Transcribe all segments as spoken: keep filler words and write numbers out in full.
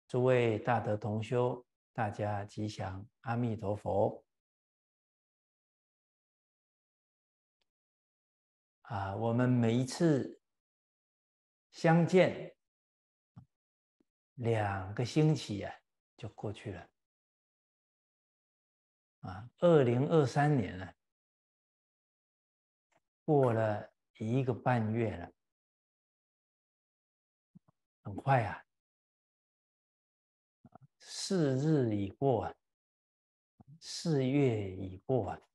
诸位大德同修，大家吉祥，阿弥陀佛。啊，我们每一次相见，两个星期啊就过去了。啊，二零二三年了，过了一个半月了，很快啊，四日已过啊，四月已过啊。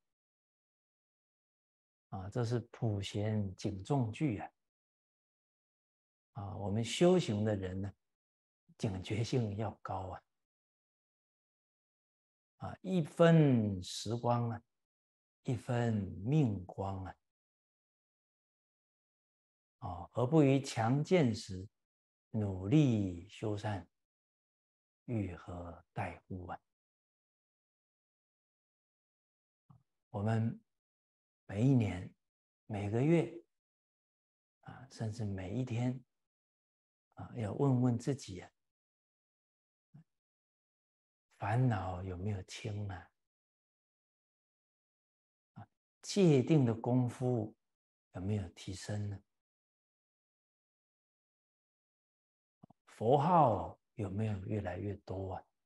啊，这是普贤警重句啊！啊，我们修行的人呢，警觉性要高啊！啊，一分时光啊，一分命光啊！啊，何不于强健时努力修善，欲何待乎啊？我们每一年、每个月啊，甚至每一天啊，要问问自己啊，烦恼有没有轻啊？啊，戒定的功夫有没有提升呢？佛号有没有越来越多啊？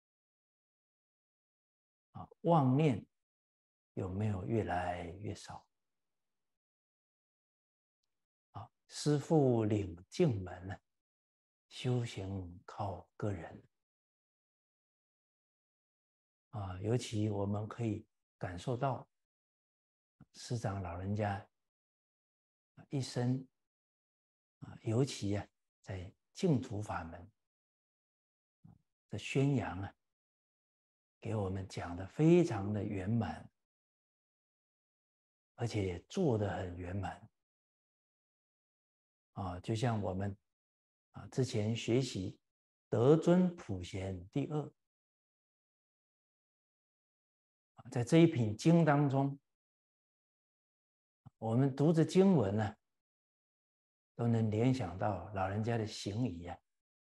啊，妄念有没有越来越少？啊，师父领进门呢，修行靠个人。啊，尤其我们可以感受到师长老人家一生啊，尤其啊，在净土法门的宣扬啊，给我们讲的非常的圆满，而且也做得很圆满。啊，就像我们啊之前学习德尊普贤第二，在这一品经当中，我们读着经文呢、啊，都能联想到老人家的行仪啊，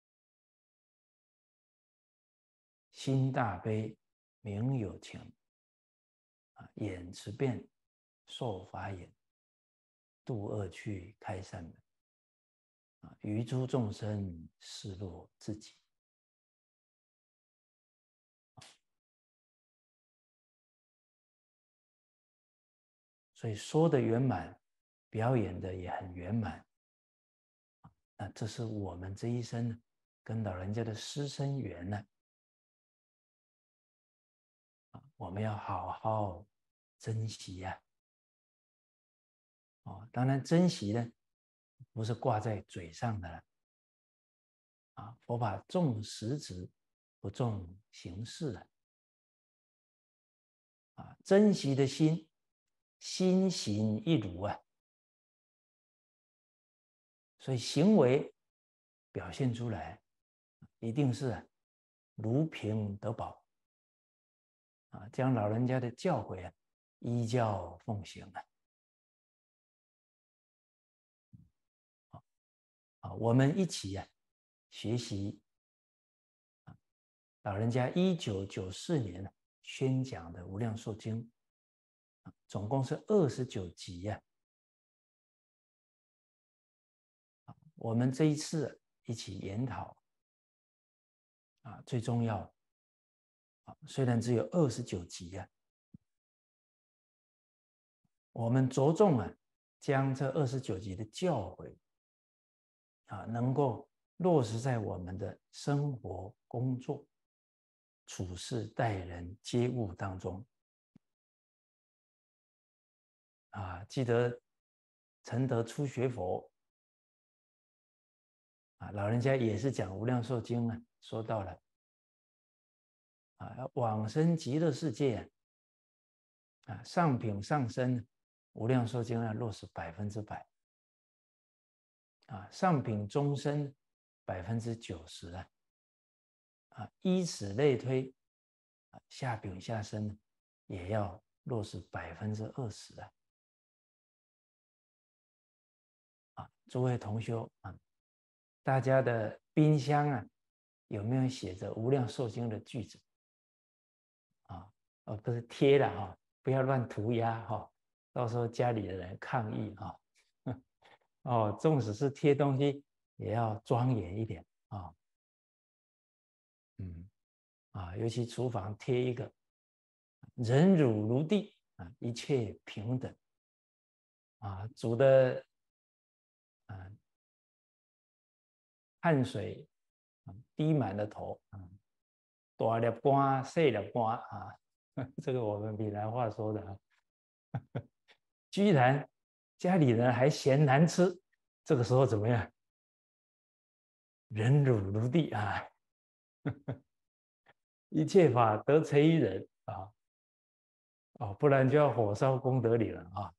心大悲，名有情，啊，眼慈变，受法眼，度恶趣，开善门，啊，于诸众生示落自己。所以说的圆满，表演的也很圆满。那这是我们这一生跟老人家的师生缘呢，我们要好好珍惜呀、啊。哦，当然珍惜呢，不是挂在嘴上的了。啊，佛法重实质，不重形式啊。啊，珍惜的心，心行一如啊。所以行为表现出来，一定是啊，如瓶得宝啊，将老人家的教诲啊，依教奉行啊。啊，我们一起啊，学习啊，老人家一九九四年宣讲的《无量寿经》，总共是二十九集呀、啊。我们这一次一起研讨啊，最重要啊，虽然只有二十九集呀、啊，我们着重啊，将这二十九集的教诲啊，能够落实在我们的生活、工作、处事、待人、接物当中。啊，记得承德初学佛啊，老人家也是讲《无量寿经》啊，说到了啊，往生极乐世界啊，上品上生，《无量寿经》啊，落实百分之百啊，上品中生百分之九十啊，啊，依此类推，啊，下品下生也要落实百分之二十啊。啊，诸位同修啊，大家的冰箱啊， 有没有写着《无量寿经》的句子？啊，哦，不是贴了哈，不要乱涂鸦哈，到时候家里的人抗议哈。哦，纵使是贴东西，也要庄严一点啊。嗯，啊，尤其厨房贴一个“忍辱如地”啊，一切平等啊，煮的啊汗水滴满了头啊，大粒干，细粒干啊，这个我们闽南话说的啊。居然家里人还嫌难吃，这个时候怎么样？忍辱如地啊，一切法得成于忍啊，哦，不然就要火烧功德林了啊。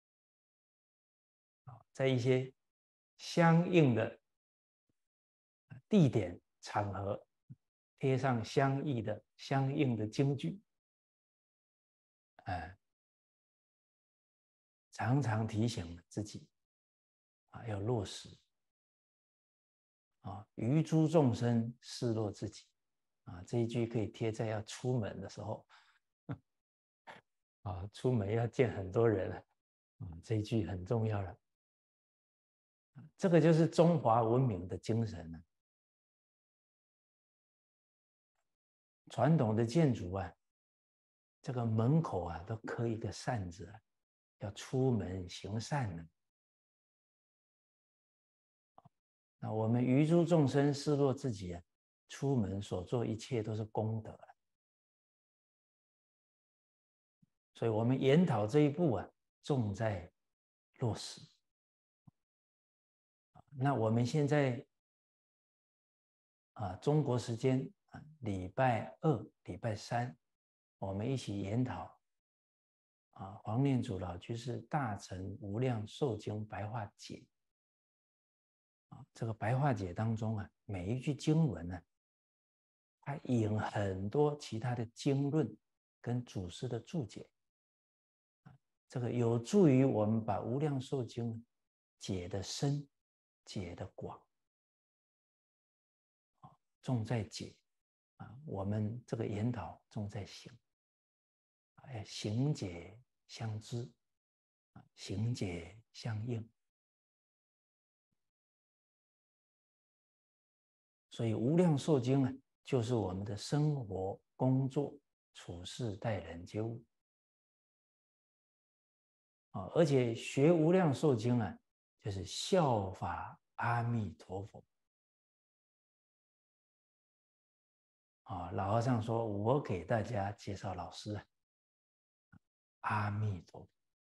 在一些相应的地点场合，贴上相应的相应的经句，哎，常常提醒自己啊，要落实啊，于诸众生视若自己啊，这一句可以贴在要出门的时候啊，出门要见很多人啊，这一句很重要了。这个就是中华文明的精神了。传统的建筑啊，这个门口啊都刻一个善字啊，要出门行善呢。那我们于诸众生视若自己啊，出门所做一切都是功德了。所以我们研讨这一步啊，重在落实。那我们现在啊，中国时间啊，礼拜二、礼拜三，我们一起研讨啊，黄念祖老居士《大乘无量寿经白话解》啊，这个白话解当中啊，每一句经文呢、啊，它引很多其他的经论跟祖师的注解，这个有助于我们把无量寿经解得深、解得广，重在解啊，我们这个研讨重在行，哎，行解相知，行解相应。所以无量寿经呢，就是我们的生活、工作、处事、待人接物啊，而且学无量寿经啊，就是效法阿弥陀佛啊。老和尚说：“我给大家介绍老师啊，阿弥陀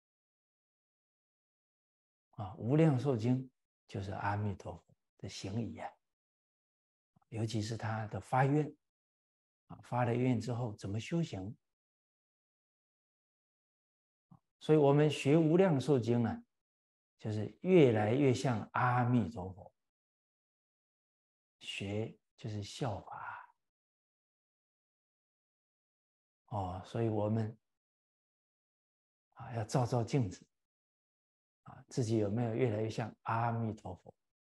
佛啊，无量寿经就是阿弥陀佛的行仪啊。尤其是他的发愿啊，发了愿之后怎么修行？所以我们学无量寿经啊，就是越来越像阿弥陀佛，学就是效法哦。所以我们啊要照照镜子啊，自己有没有越来越像阿弥陀佛？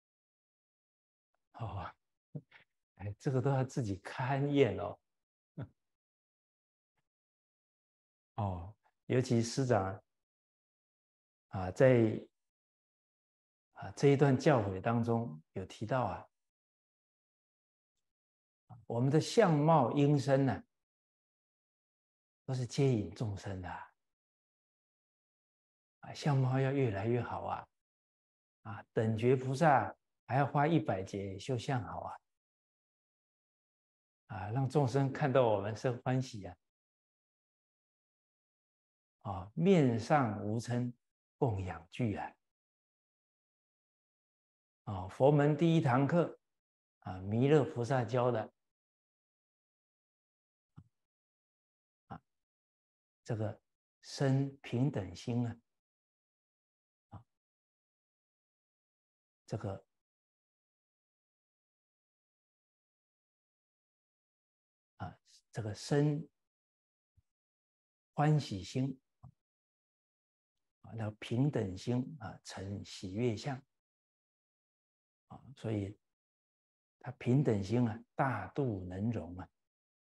哦，哎，这个都要自己勘验哦。哦，尤其师长啊，在啊这一段教诲当中有提到啊，我们的相貌音声呢，都是接引众生的啊，啊相貌要越来越好啊，啊等觉菩萨还要花一百劫修相好啊，啊让众生看到我们生欢喜啊，啊面上无嗔供养具啊，啊佛门第一堂课啊弥勒菩萨教的啊这个生平等心啊，啊这个啊这个生欢喜心啊，那平等心啊成喜悦相啊，所以他平等心啊，大度能容啊，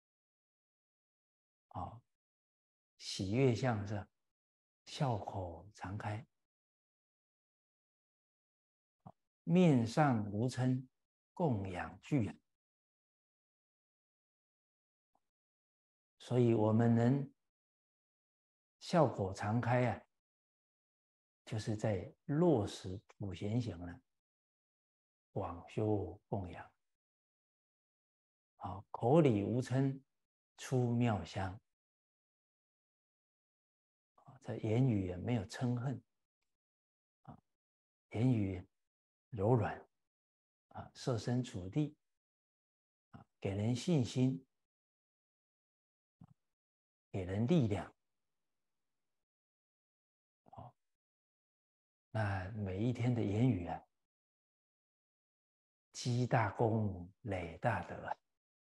哦，喜悦相是笑口常开，面上无嗔，供养具啊。所以我们能笑口常开啊，就是在落实普贤行了，广修供养。啊，口里无嗔，出妙香。啊，这言语也没有嗔恨，啊，言语柔软，啊，设身处地，啊，给人信心，给人力量。哦，那每一天的言语啊，积大功，累大德啊。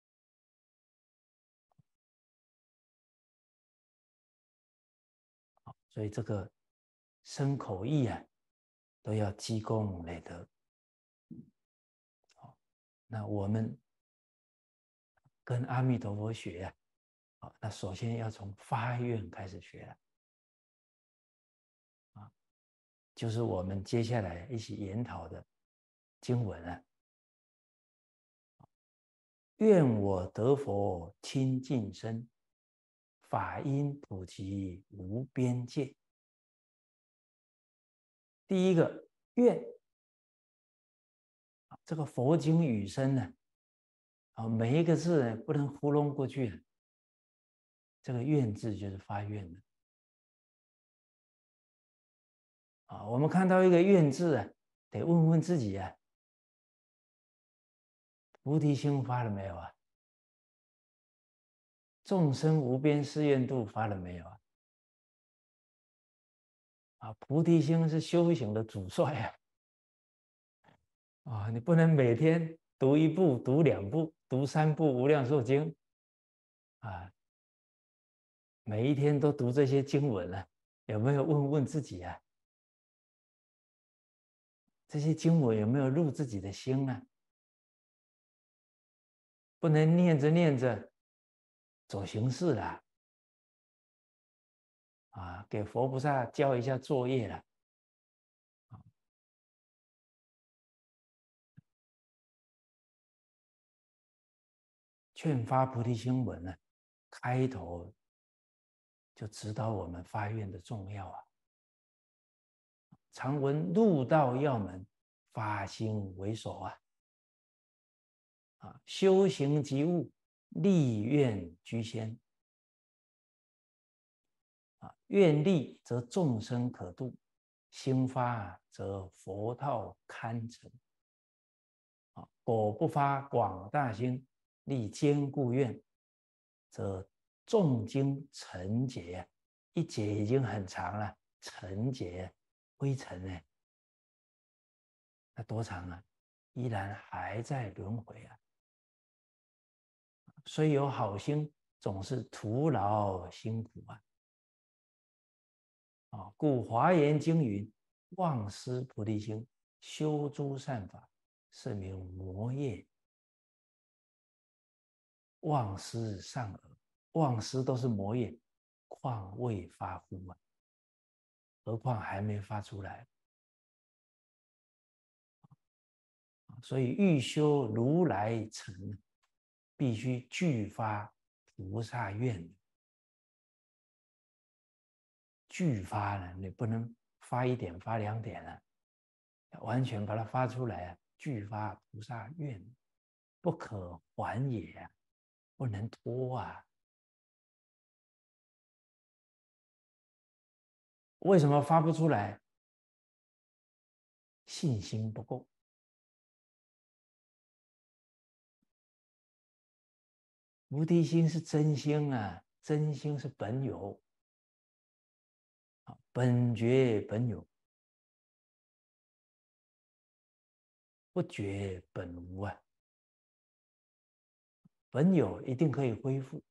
所以这个身口意啊，都要积功累德。好，那我们跟阿弥陀佛学啊，好，那首先要从发愿开始学了，啊，就是我们接下来一起研讨的经文啊。愿我得佛清净身，法音普及无边界。第一个愿，这个佛经语声呢，啊，每一个字呢不能糊弄过去啊。这个愿字就是发愿的啊。我们看到一个愿字啊，得问问自己啊，菩提心发了没有啊？众生无边誓愿度发了没有啊？啊，菩提心是修行的主帅啊！啊，你不能每天读一部、读两部、读三部《无量寿经》啊，每一天都读这些经文啊，有没有问问自己啊？这些经文有没有入自己的心啊？不能念着念着走形式了啊，给佛菩萨交一下作业了。劝发菩提心文呢，开头就指导我们发愿的重要啊。常闻入道要门，发心为首啊。啊，修行及物，立愿居先。啊，愿力则众生可度，心发则佛道堪成。啊，果不发广大心，立坚固愿，则重经成劫，一劫已经很长了，成劫灰尘呢？那多长啊？依然还在轮回啊！虽有好心，总是徒劳辛苦啊！啊，故华严经云：忘失菩提心，修诸善法，是名魔业。忘失善恶，忘失都是魔业，况未发乎啊？何况还没发出来。所以欲修如来成，必须具发菩萨愿。具发呢，你不能发一点发两点啊，完全把它发出来啊！具发菩萨愿，不可缓也啊，不能拖啊！为什么发不出来？信心不够。菩提心是真心啊，真心是本有，本觉本有，不觉本无啊。本有一定可以恢复，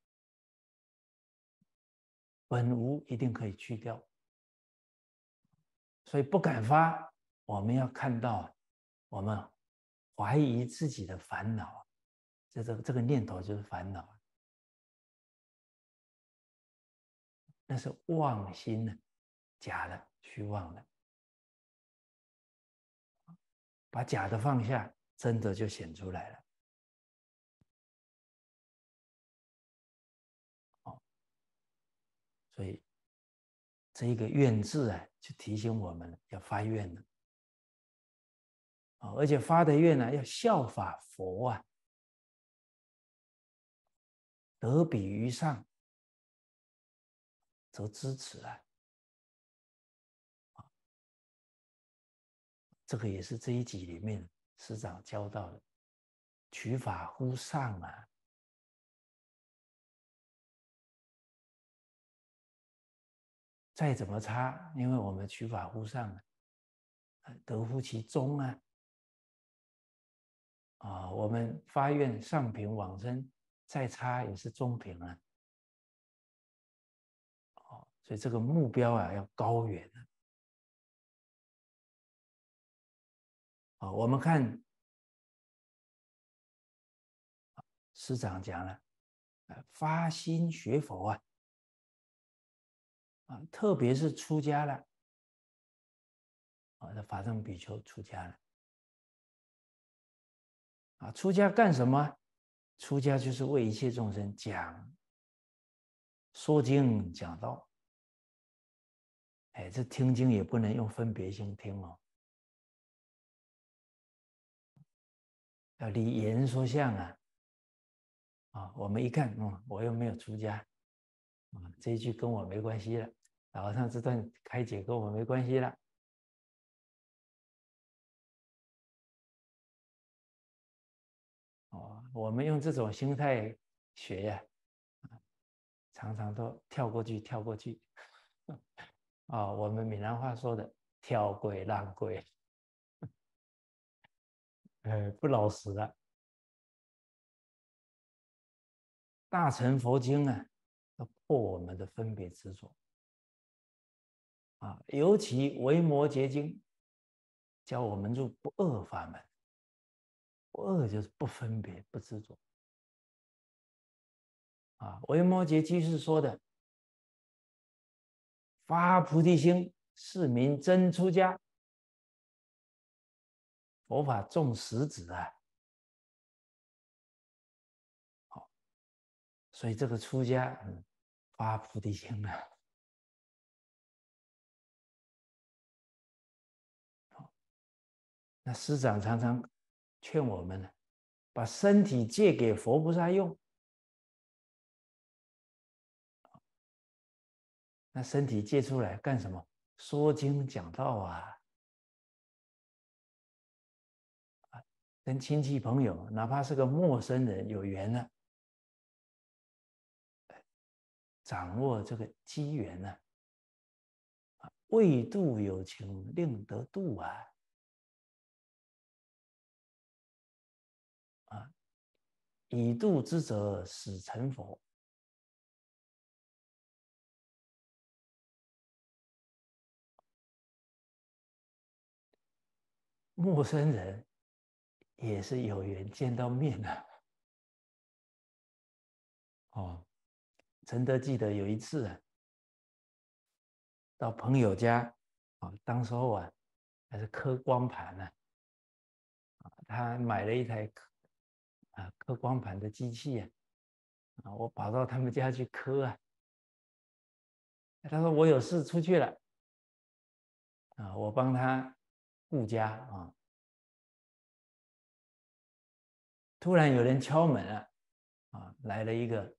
本无一定可以去掉。所以不敢发，我们要看到我们怀疑自己的烦恼，这这个这个念头就是烦恼，那是妄心呢，假的、虚妄的。把假的放下，真的就显出来了。哦，所以这一个愿字啊，就提醒我们要发愿了。哦，而且发的愿呢，要效法佛啊，得比于上，则知耻啊。这个也是这一集里面师长教到的，取法乎上啊。再怎么差，因为我们取法乎上啊，得乎其中啊。啊，我们发愿上品往生，再差也是中品啊。哦，所以这个目标啊要高远啊。啊，我们看师长讲了，发心学佛啊，啊，特别是出家了，啊，这法藏比丘出家了，啊，出家干什么？出家就是为一切众生讲、说经讲道。哎，这听经也不能用分别心听哦，要离言说相啊。啊，我们一看，嗯，我又没有出家，啊，这一句跟我没关系了，然后上这段开解跟我没关系了。哦，我们用这种心态学呀，常常都跳过去，跳过去。啊、哦，我们闽南话说的跳鬼浪鬼，呃，不老实了。大乘佛经啊，要破我们的分别执着啊，尤其维摩诘经教我们入不二法门，不二就是不分别、不执着啊。维摩诘居士说的，发菩提心，是名真出家。佛法重实质啊，好，所以这个出家，嗯，发菩提心啊。那师长常常劝我们呢，把身体借给佛菩萨用。那身体借出来干什么？说经讲道啊，跟亲戚朋友，哪怕是个陌生人有缘了，掌握这个机缘呢，为度有情，令得度啊。啊，以度之者，使成佛。陌生人也是有缘见到面的。哦，陈德记得有一次啊，到朋友家啊，当时候啊还是刻光盘呢，啊，他买了一台刻啊刻光盘的机器啊，啊，我跑到他们家去刻啊，他说我有事出去了，啊，我帮他顾家啊，突然有人敲门了，啊，来了一个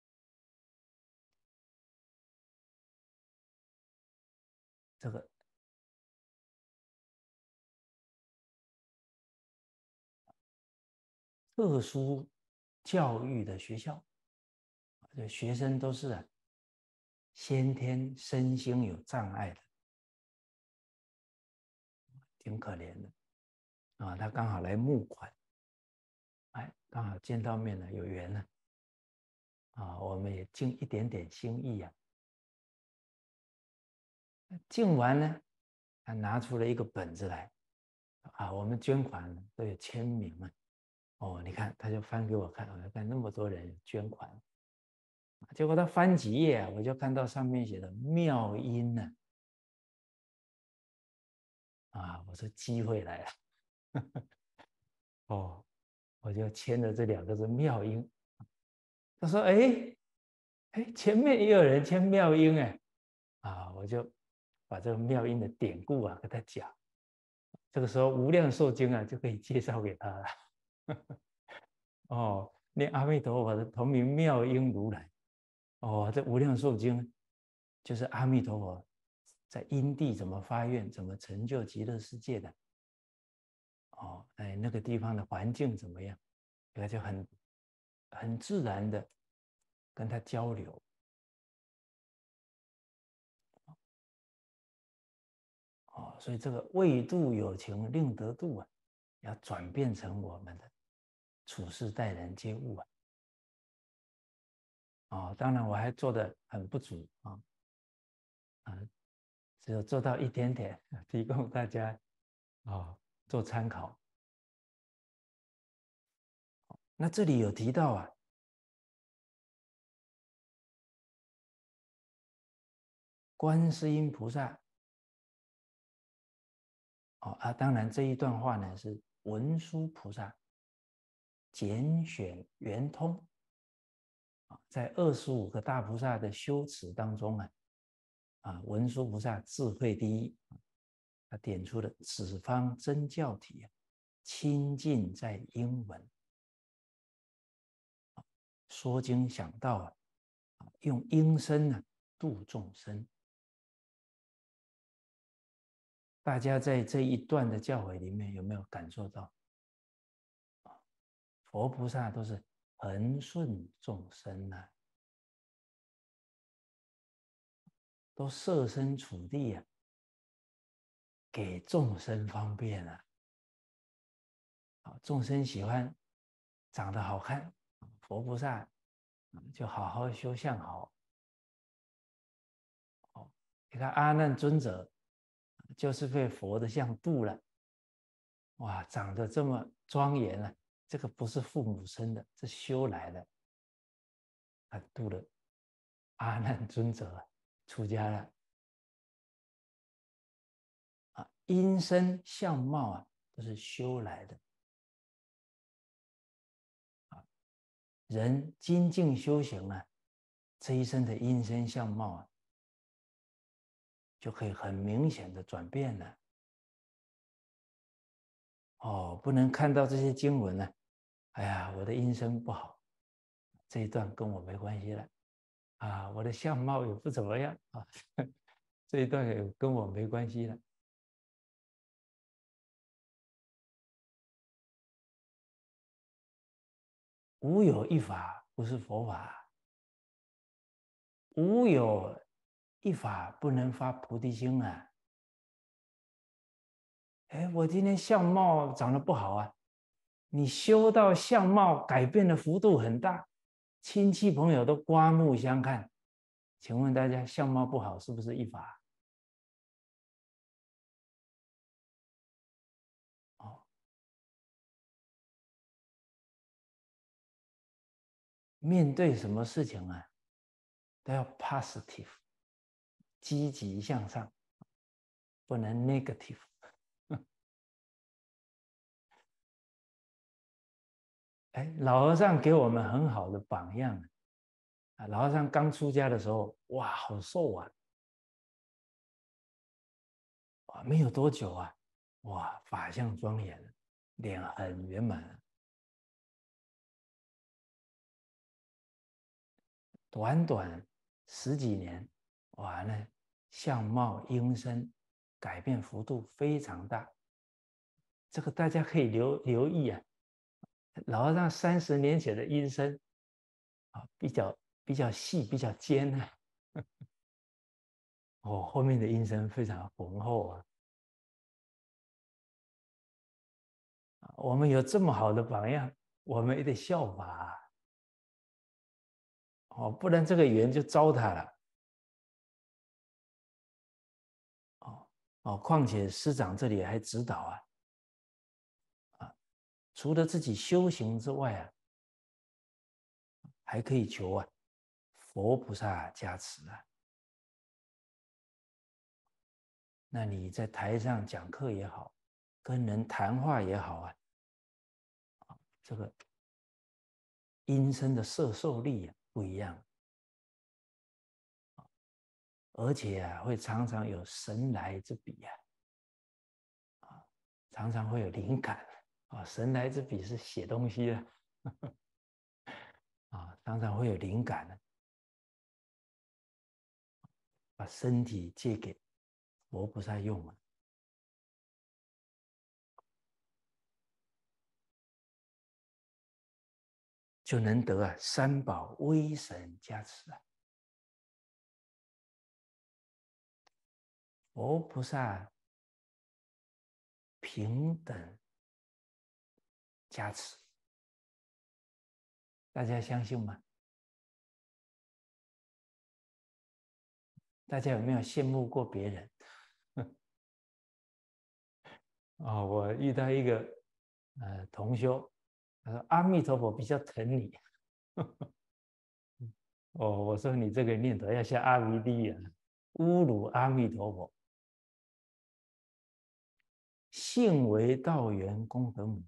这个特殊教育的学校，这学生都是啊先天身心有障碍的，挺可怜的啊。他刚好来募款，哎，刚好见到面了，有缘了啊。我们也尽一点点心意啊。尽完呢，他拿出了一个本子来， 啊，我们捐款都有签名啊。哦，你看，他就翻给我看，我看那么多人捐款，结果他翻几页啊，我就看到上面写的妙音呢。啊，我说机会来了。哦，我就签了这两个字妙音。他说：哎哎，前面也有人签妙音哎。啊，我就把这个妙音的典故啊跟他讲。这个时候无量寿经啊就可以介绍给他了。哦，念阿弥陀佛的同名妙音如来。哦，这无量寿经就是阿弥陀佛在因地怎么发愿，怎么成就极乐世界的。哦，哎，那个地方的环境怎么样？他就很很自然的跟他交流。哦，所以这个为度有情，令得度啊，要转变成我们的处事待人接物啊。哦，当然我还做得很不足啊。啊，只有做到一点点，提供大家啊、哦、做参考。那这里有提到啊，观世音菩萨。哦啊，当然这一段话呢是文殊菩萨拣选圆通啊，在二十五个大菩萨的修持当中啊，啊文殊菩萨智慧第一，他点出了此方真教体啊，清净在英文。说经想到啊，用音声呢度众生。大家在这一段的教诲里面有没有感受到？佛菩萨都是恒顺众生啊，都设身处地啊，给众生方便啊。众生喜欢长得好看，佛菩萨就好好修相好。你看阿难尊者就是被佛的像度了，哇，长得这么庄严啊！这个不是父母生的，是修来的。他度了阿难尊者出家了啊，音声相貌啊都是修来的啊。人精进修行啊，这一生的音声相貌啊，就可以很明显的转变了。哦，不能看到这些经文呢、啊，哎呀，我的音声不好，这一段跟我没关系了啊，我的相貌也不怎么样啊，这一段也跟我没关系了。无有一法不是佛法，无有一法不能发菩提心啊。哎，我今天相貌长得不好啊，你修到相貌改变的幅度很大，亲戚朋友都刮目相看。请问大家，相貌不好是不是一法？哦，面对什么事情啊，都要 positive， 积极向上，不能 negative。哎，老和尚给我们很好的榜样啊！老和尚刚出家的时候，哇，好瘦啊！哇，没有多久啊，哇，法相庄严，脸很圆满。短短十几年，哇，那相貌音声改变幅度非常大。这个大家可以留留意啊。老和尚三十年前的音声啊，比较比较细，比较尖啊。哦，后面的音声非常浑厚啊。我们有这么好的榜样，我们也得效法啊。哦，不然这个缘就糟蹋了。哦哦，况且师长这里还指导啊， 除了自己修行之外啊，还可以求啊佛菩萨加持啊。那你在台上讲课也好，跟人谈话也好啊，这个音声的摄受力啊不一样，而且啊会常常有神来之笔啊，啊常常会有灵感啊，神来之笔是写东西啊，啊常常会有灵感的，把身体借给佛菩萨用啊。就能得啊三宝威神加持啊，佛菩萨平等加持，大家相信吗？大家有没有羡慕过别人？哦，我遇到一个呃同修，他说阿弥陀佛比较疼你。哦，我说你这个念头要像阿弥地啊，侮辱阿弥陀佛。性为道源功德母，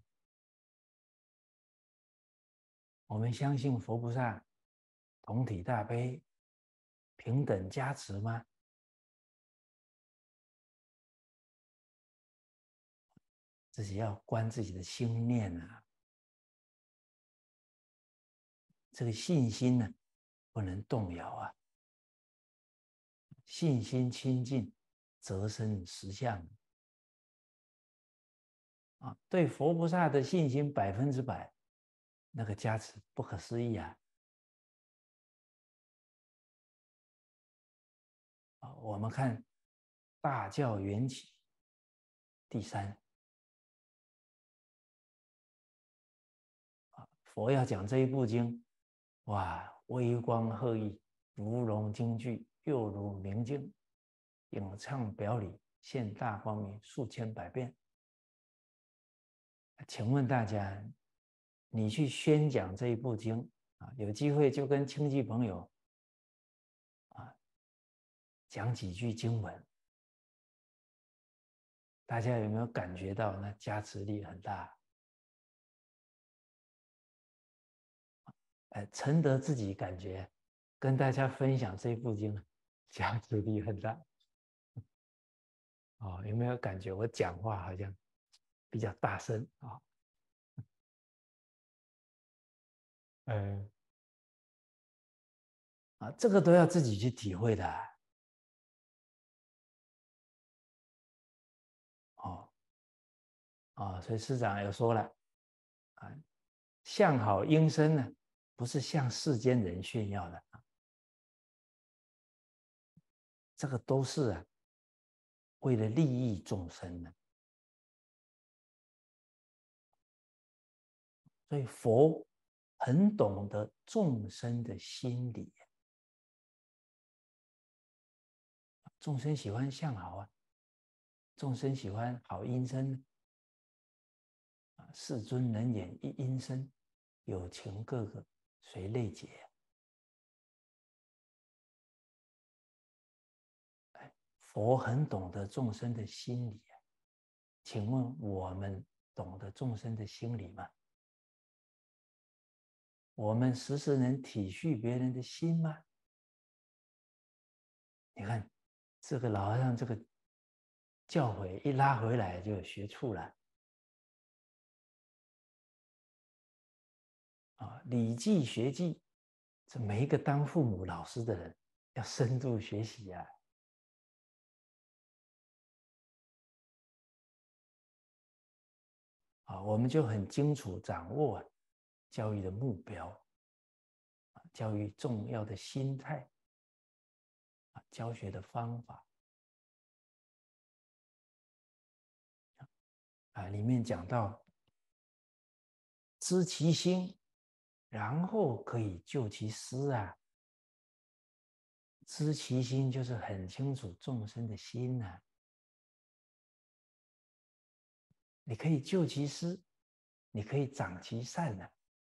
我们相信佛菩萨同体大悲，平等加持吗？自己要观自己的心念啊，这个信心呢不能动摇啊。信心清净，则生实相啊。对佛菩萨的信心百分之百，那个加持不可思议啊！啊，我们看大教缘起第三啊，佛要讲这一部经，哇，微光赫熠，如融金句，又如明镜，咏唱表里，现大光明，数千百变。请问大家，你去宣讲这一部经啊，有机会就跟亲戚朋友啊讲几句经文，大家有没有感觉到那加持力很大？哎，承得自己感觉跟大家分享这一部经，加持力很大。哦，有没有感觉我讲话好像比较大声啊？哦嗯，啊，这个都要自己去体会的啊。哦哦，所以师长有说了啊，相好音声呢，不是向世间人炫耀的啊，这个都是啊，为了利益众生的。所以佛很懂得众生的心理，众生喜欢相好啊，众生喜欢好音声啊，世尊能演一音声，有情各个随类解。佛很懂得众生的心理啊，请问我们懂得众生的心理吗？我们时时能体恤别人的心吗？你看这个老和尚这个教诲一拉回来就有学处了啊！礼记学记，这每一个当父母老师的人要深度学习啊！啊，我们就很清楚掌握教育的目标，教育重要的心态，教学的方法啊，里面讲到知其心，然后可以救其失啊。知其心就是很清楚众生的心啊，你可以救其失， 你可以长其善了。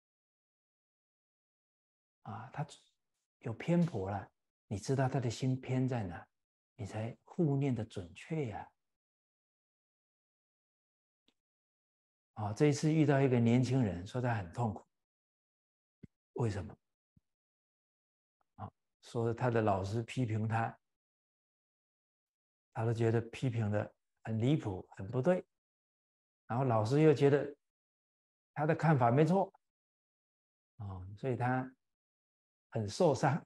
啊，他有偏颇了，你知道他的心偏在哪，你才护念的准确呀。啊，这一次遇到一个年轻人，说他很痛苦，为什么？啊，说他的老师批评他，他都觉得批评的很离谱，很不对，然后老师又觉得他的看法没错，哦，所以他很受伤。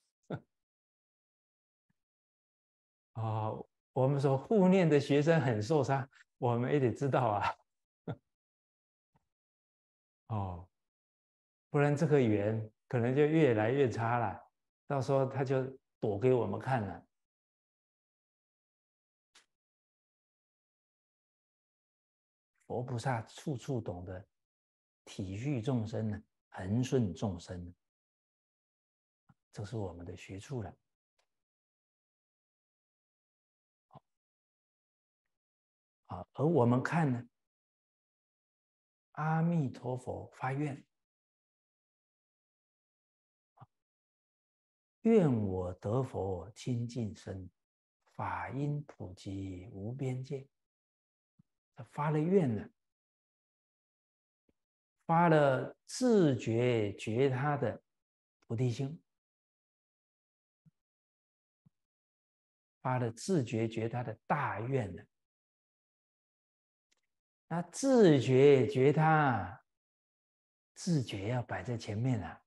哦，我们说护念的学生很受伤，我们也得知道啊。哦，不然这个缘可能就越来越差了，到时候他就躲给我们看了。佛菩萨处处懂得体恤众生呢，恒顺众生，这是我们的学处了。啊，而我们看呢，阿弥陀佛发愿，愿我得佛清净身，法音普及无边界。他发了愿呢，发了自觉觉他的菩提心，发了自觉觉他的大愿呢。那自觉觉他，自觉要摆在前面啊，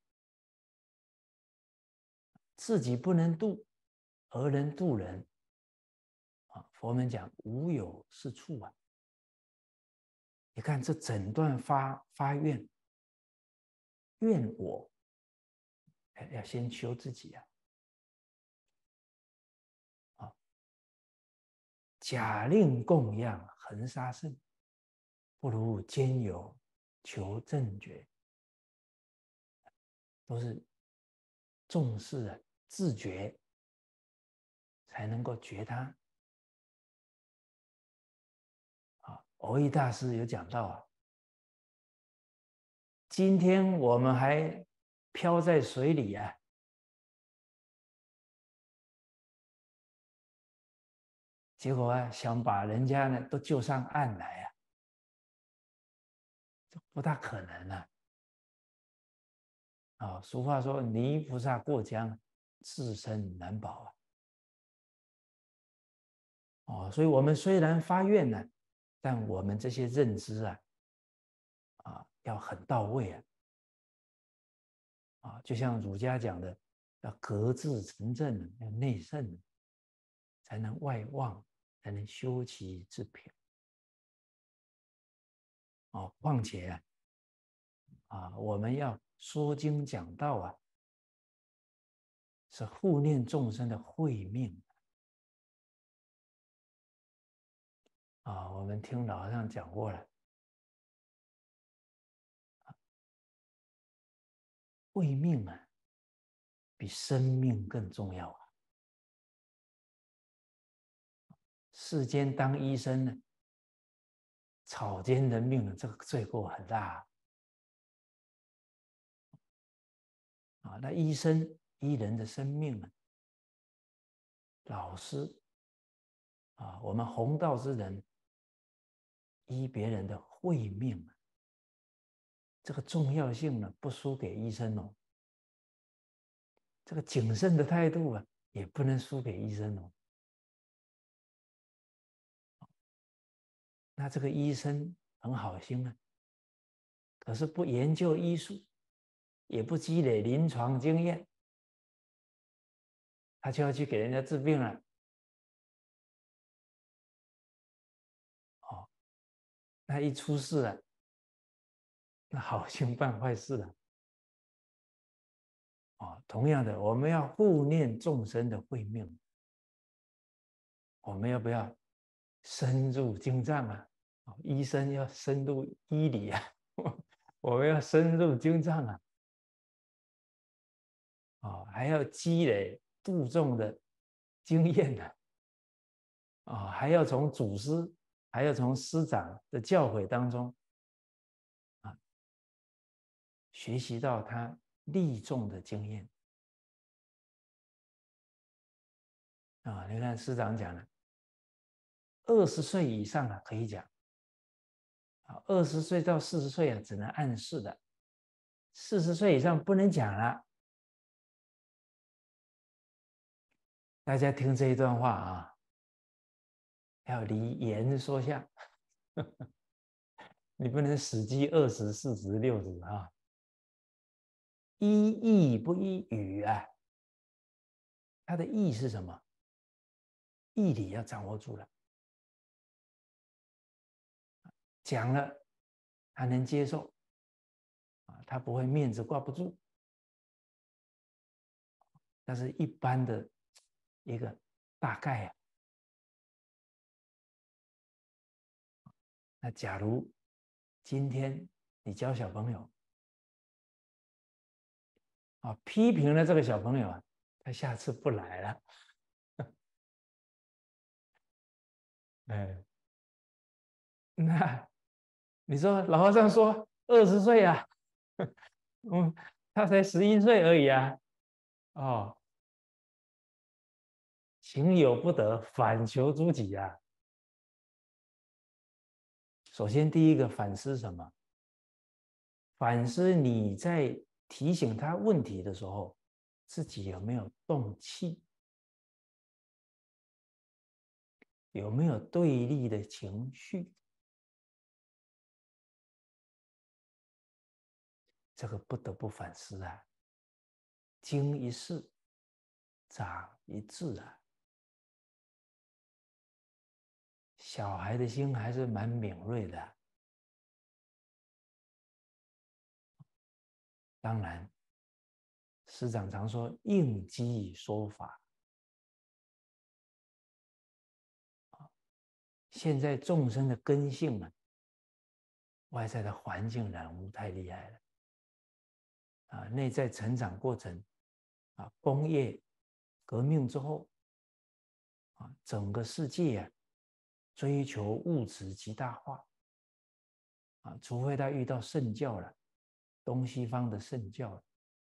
自己不能度，何能度人？啊，佛门讲无有是处啊。你看这整段发发愿，愿我要先修自己啊。啊，假令供养恒沙圣，不如兼有求正觉。都是重视啊，自觉才能够觉他。啊，蕅益大师有讲到啊，今天我们还漂在水里啊，结果啊，想把人家呢都救上岸来啊，这不大可能啊。啊，俗话说，泥菩萨过江，自身难保啊。哦，所以我们虽然发愿呢，但我们这些认知啊，啊，要很到位啊。啊，就像儒家讲的，要格致成正，要内圣，才能外望，才能修其自平。哦，况且啊，啊，我们要说经讲道啊，是护念众生的慧命啊。我们听老和尚讲过了，慧命啊，比生命更重要啊。世间当医生呢，草菅人命，这个罪过很大啊。那医生医人的生命啊，老师啊，我们弘道之人医别人的慧命啊，这个重要性呢，不输给医生哦。这个谨慎的态度啊，也不能输给医生哦。那这个医生很好心啊，可是不研究医术，也不积累临床经验，他就要去给人家治病了。哦，那一出事了，那好心办坏事了。哦，同样的，我们要护念众生的慧命，我们要不要深入经藏啊？哦，医生要深入医理啊，我们要深入经藏啊。哦，还要积累度众的经验呢。啊、哦，还要从祖师，还要从师长的教诲当中学习到他利众的经验啊。你看师长讲了，二十岁以上啊可以讲啊，二十岁到四十岁啊只能暗示的，四十岁以上不能讲了。大家听这一段话啊，要离言说相，你不能死记二十、四十、六十啊，依义不依语啊。它的义是什么？义理要掌握住了，讲了他能接受啊，他不会面子挂不住。但是一般的一个大概啊。那假如今天你教小朋友啊，批评了这个小朋友啊，他下次不来了。哎，那你说老和尚说二十岁啊，嗯，他才十一岁而已啊，哦，情有不得，反求诸己啊。首先第一个反思什么？反思你在提醒他问题的时候，自己有没有动气，有没有对立的情绪？这个不得不反思啊。经一事，长一智啊。小孩的心还是蛮敏锐的。当然，师长常说应机说法。现在众生的根性啊，外在的环境染污太厉害了啊，内在成长过程啊，工业革命之后啊，整个世界啊，追求物质极大化啊，除非他遇到圣教了，东西方的圣教，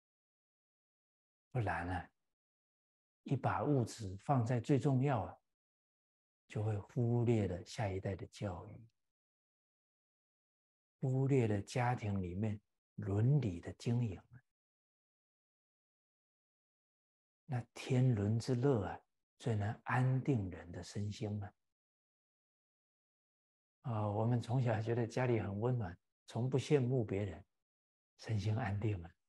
不然啊，一把物质放在最重要啊，就会忽略了下一代的教育，忽略了家庭里面伦理的经营。那天伦之乐啊，最能安定人的身心啊。啊，我们从小觉得家里很温暖，从不羡慕别人，身心安定了。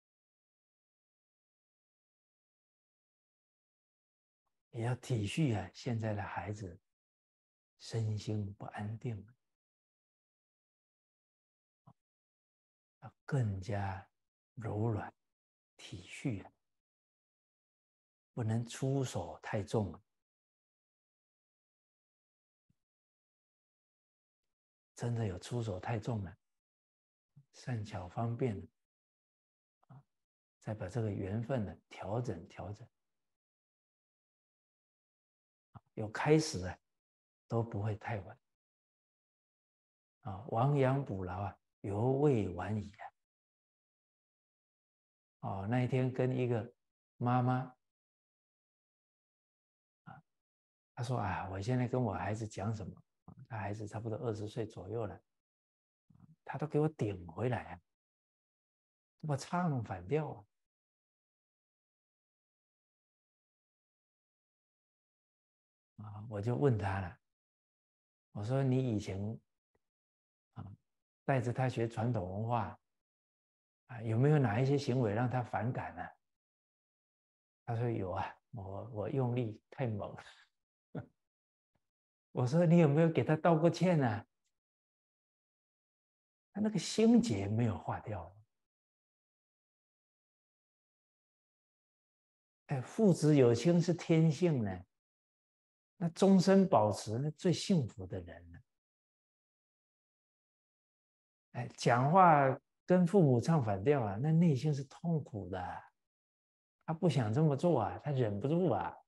也要体恤啊，现在的孩子身心不安定，要更加柔软体恤啊，不能出手太重了。真的有出手太重了，善巧方便啊，再把这个缘分呢调整调整，有开始啊，都不会太晚啊。亡羊补牢啊，犹未晚矣啊。哦，那一天跟一个妈妈啊，她说啊，我现在跟我孩子讲什么，他孩子差不多二十岁左右了，他都给我顶回来啊，我唱反调啊。啊，我就问他了，我说你以前啊带着他学传统文化啊，有没有哪一些行为让他反感呢？他说有啊，我我用力太猛了。我说你有没有给他道过歉呢？他那个心结没有化掉。哎，父子有情是天性呢，那终身保持那最幸福的人呢。哎，讲话跟父母唱反调啊，那内心是痛苦的，他不想这么做啊，他忍不住啊。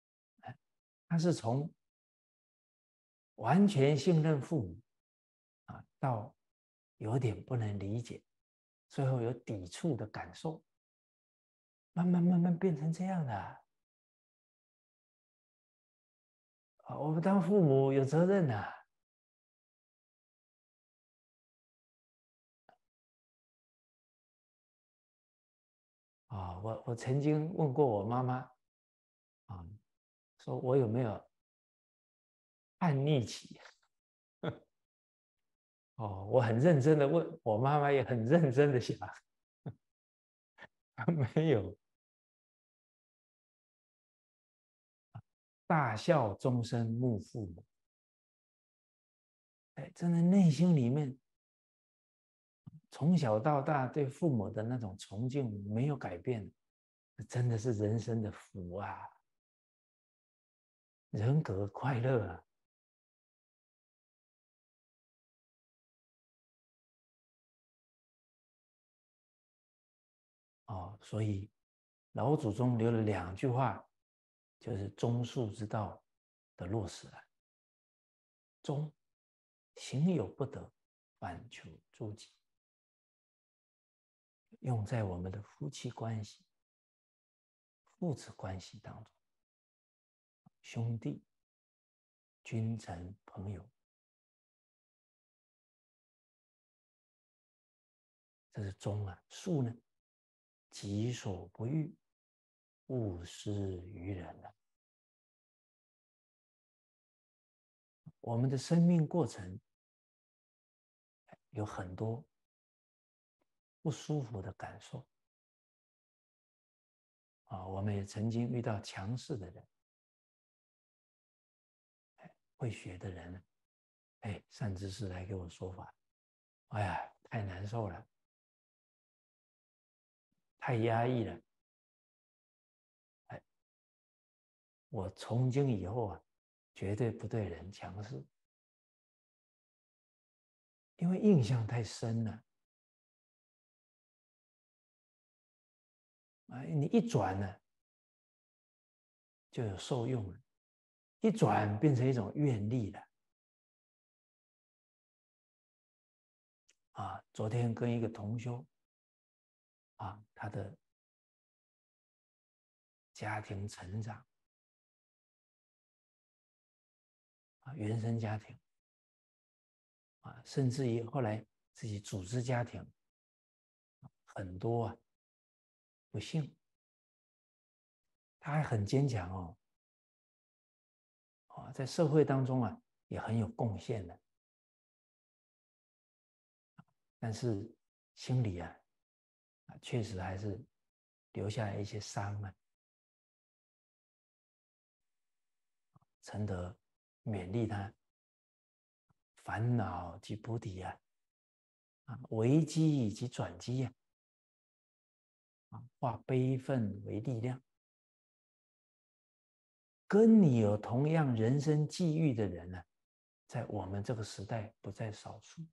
他是从完全信任父母到有点不能理解，最后有抵触的感受，慢慢慢慢变成这样的。啊，我们当父母有责任呐。啊，我我曾经问过我妈妈，啊，说我有没有叛逆期？哦，我很认真的问，我妈妈也很认真的想，没有。大孝终身慕父母。哎，真的内心里面从小到大对父母的那种崇敬没有改变，真的是人生的福啊，人格快乐啊。哦，所以老祖宗留了两句话，就是忠恕之道的落实了。忠，行有不得，反求诸己。用在我们的夫妻关系、父子关系当中，兄弟、君臣、朋友，这是忠啊。恕呢，己所不欲，勿施于人啊。我们的生命过程有很多不舒服的感受啊，我们也曾经遇到强势的人，会学的人呢，哎，善知识来给我说法，哎呀，太难受了，太压抑了，哎，我从今以后啊，绝对不对人强势，因为印象太深了。啊，你一转呢，就有受用了，一转变成一种愿力了。啊，昨天跟一个同修，啊，他的家庭成长，啊，原生家庭，啊，甚至于后来自己组织家庭，很多啊不幸，他还很坚强哦，啊，在社会当中啊也很有贡献的，但是心里啊啊确实还是留下来一些伤啊，承得勉励他烦恼及菩提啊，啊危机以及转机啊，啊化悲愤为力量。跟你有同样人生际遇的人呢、啊，在我们这个时代不在少数。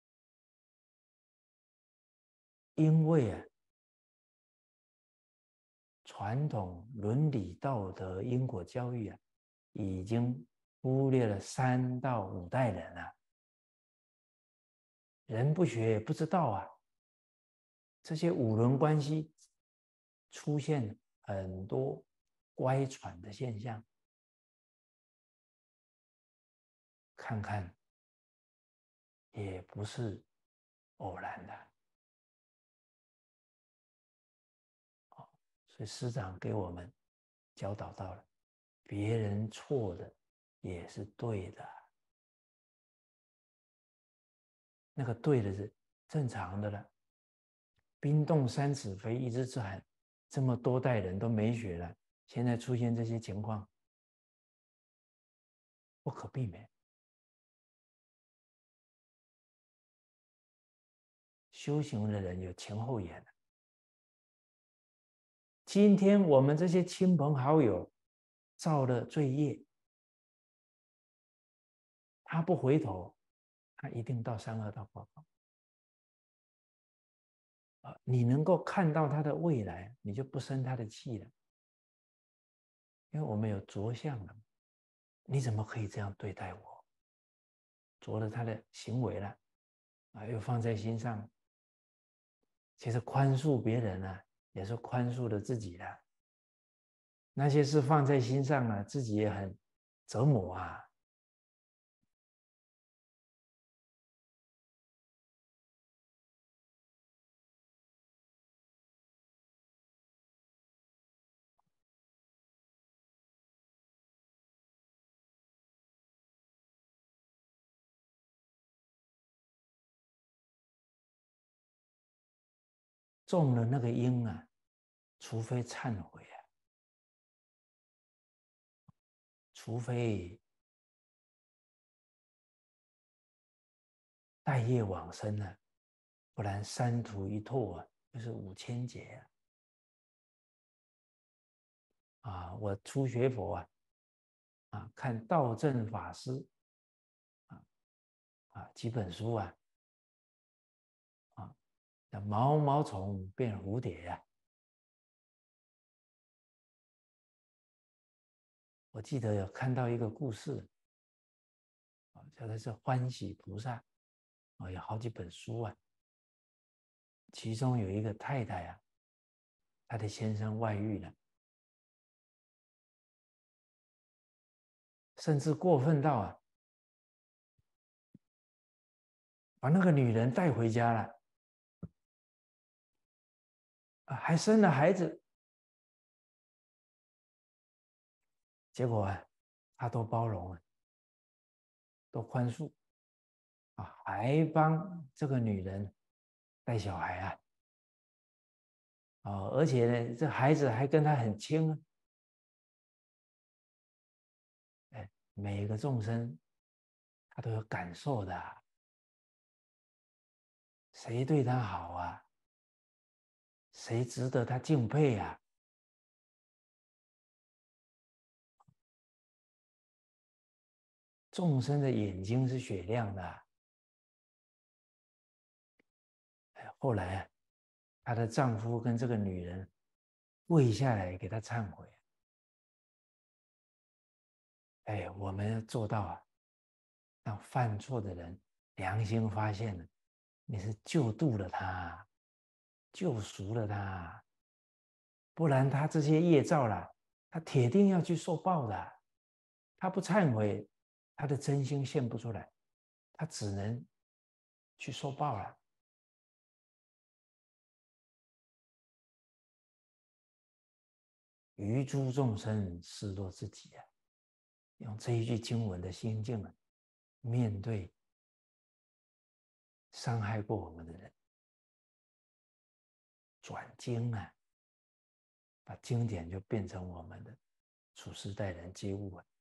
因为啊，传统伦理道德因果教育啊，已经忽略了三到五代人了、啊，人不学也不知道啊，这些五伦关系出现很多乖舛的现象，看看也不是偶然的。所以师长给我们教导到了，别人错的也是对的，那个对的是正常的了。冰冻三尺非一日之寒，这么多代人都没学了，现在出现这些情况，不可避免。修行的人有前后眼，今天我们这些亲朋好友造了罪业，他不回头，他一定到三恶道报告。啊，你能够看到他的未来，你就不生他的气了，因为我们有着相了。你怎么可以这样对待我？着了他的行为了， 啊，又放在心上。其实宽恕别人啊，也是宽恕了自己的。那些事放在心上啊，自己也很折磨啊。中了那个因啊，除非忏悔啊，除非待业往生啊，不然三途一拓啊，就是五千劫啊！啊，我初学佛啊，啊，看道正法师啊啊几本书啊啊，毛毛虫变蝴蝶啊！我记得有看到一个故事啊，叫的是欢喜菩萨啊，有好几本书啊，其中有一个太太啊，她的先生外遇了，甚至过分到啊，把那个女人带回家了，啊，还生了孩子，结果啊，他都包容了，都宽恕啊，还帮这个女人带小孩啊，哦，而且呢，这孩子还跟他很亲啊，哎，每个众生他都有感受的啊，谁对他好啊？谁值得他敬佩啊？众生的眼睛是雪亮的啊。后来啊，她的丈夫跟这个女人跪下来给她忏悔。哎，我们要做到啊，让犯错的人良心发现了，你是救度了他，救赎了他，不然他这些业障啦，他铁定要去受报的。他不忏悔，他的真心现不出来，他只能去受报了。于诸众生视若自己啊，用这一句经文的心境啊，面对伤害过我们的人，转经啊，把经典就变成我们的处世待人接物啊。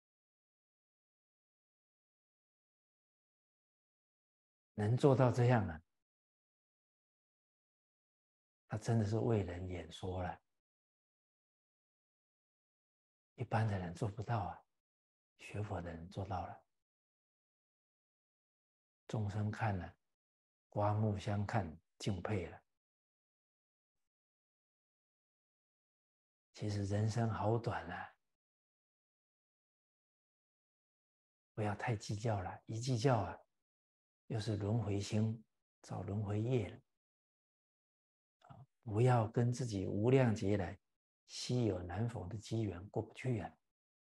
能做到这样啊，他真的是为人演说了。一般的人做不到啊，学佛的人做到了。众生看了，刮目相看，敬佩了。其实人生好短啊，不要太计较了，一计较啊，又是轮回心，造轮回业了。不要跟自己无量劫来稀有难逢的机缘过不去啊！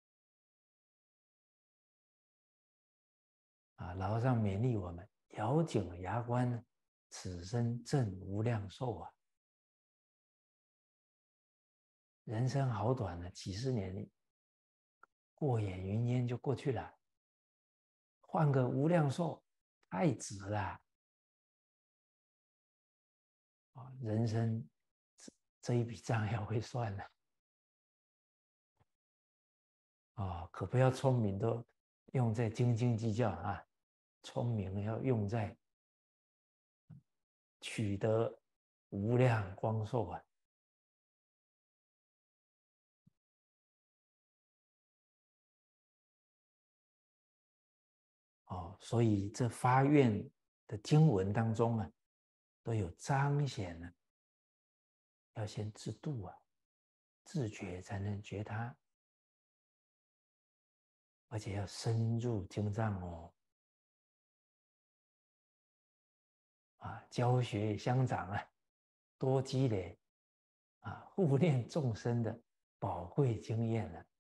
啊，老和尚勉励我们，咬紧牙关，此生挣无量寿啊！人生好短啊，几十年过眼云烟就过去了，换个无量寿，太值了啊！人生这这一笔账要会算了啊，可不要聪明都用在斤斤计较啊，聪明要用在取得无量光寿啊！哦，所以这发愿的经文当中啊，都有彰显了，要先自度啊，自觉才能觉他，而且要深入经藏哦。 啊，教学相长啊，多积累啊，护念众生的宝贵经验了。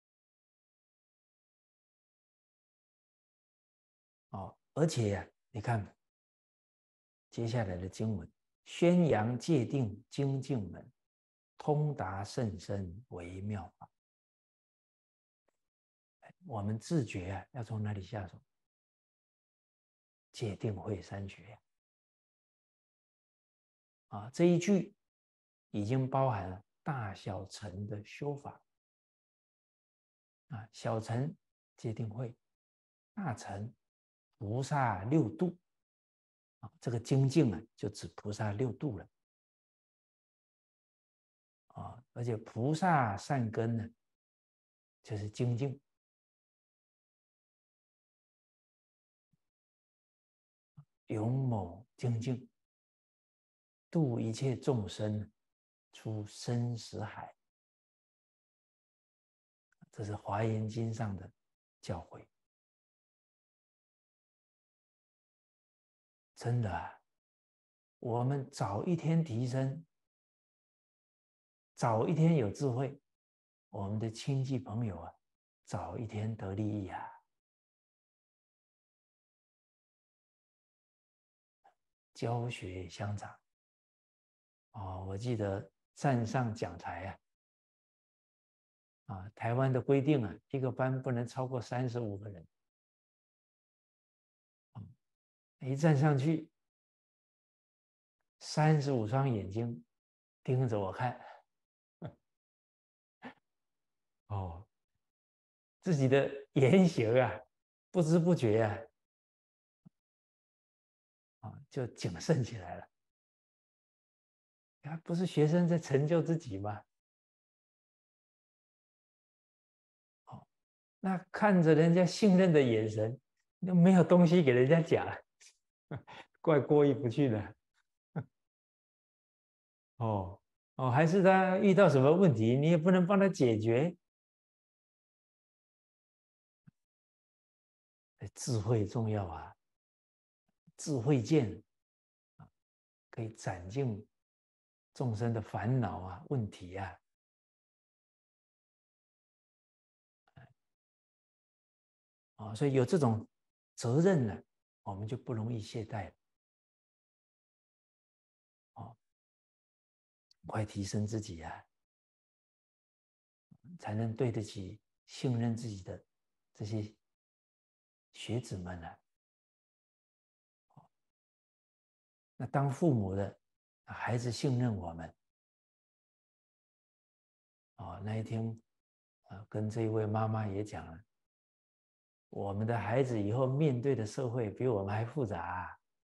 哦，而且呀、啊，你看接下来的经文，宣扬戒定精进门，通达甚深微妙法。我们自觉啊，要从哪里下手？戒定慧三学啊，啊这一句已经包含了大小乘的修法啊，小乘戒定慧，大乘菩萨六度啊，这个精进啊，就指菩萨六度了啊，而且菩萨善根呢，就是精进。勇猛精进，度一切众生出生死海。这是《华严经》上的教诲。真的啊，我们早一天提升，早一天有智慧，我们的亲戚朋友啊，早一天得利益啊。教学相长。哦，我记得站上讲台啊，啊，台湾的规定啊，一个班不能超过三十五个人。一站上去，三十五双眼睛盯着我看。哦，自己的言行啊，不知不觉啊，啊，就谨慎起来了。啊，不是学生在成就自己吗？哦，那看着人家信任的眼神，又没有东西给人家讲，怪过意不去的。哦哦，还是他遇到什么问题，你也不能帮他解决。智慧重要啊，智慧见啊，可以斩尽众生的烦恼啊、问题啊。啊，所以有这种责任呢，我们就不容易懈怠了。哦，快提升自己啊，才能对得起信任自己的这些学子们呢。那当父母的，孩子信任我们。哦，那一天，啊，跟这一位妈妈也讲了，我们的孩子以后面对的社会比我们还复杂啊。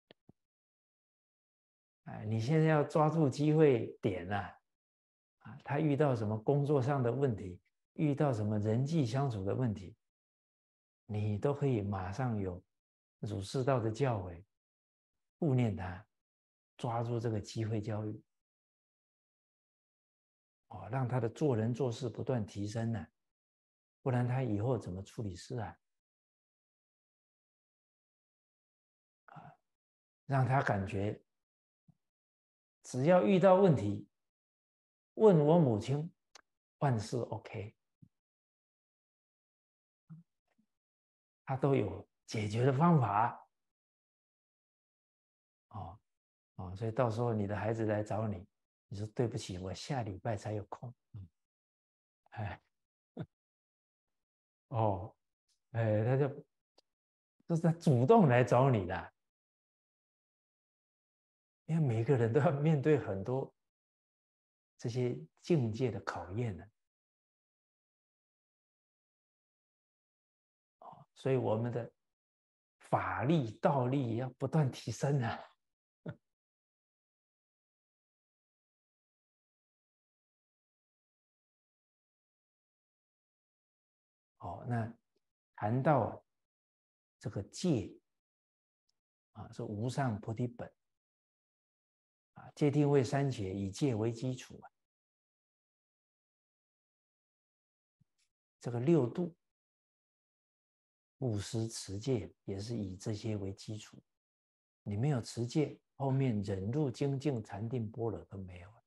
哎，你现在要抓住机会点啊，啊，他遇到什么工作上的问题，遇到什么人际相处的问题，你都可以马上有儒释道的教诲，护念他，抓住这个机会教育，哦，让他的做人做事不断提升呢、啊，不然他以后怎么处理事啊？啊，让他感觉只要遇到问题，问我母亲，万事 OK， 他都有解决的方法。哦哦，所以到时候你的孩子来找你，你说对不起，我下礼拜才有空。嗯，哎，哦，哎，他就就是他主动来找你的，因为每个人都要面对很多这些境界的考验呢。哦，所以我们的法力、道力要不断提升啊。哦，那谈到这个戒啊，是无上菩提本啊，戒定慧三学以戒为基础啊，这个六度布施持戒也是以这些为基础。你没有持戒， 后面忍辱精进禅定般若都没有了。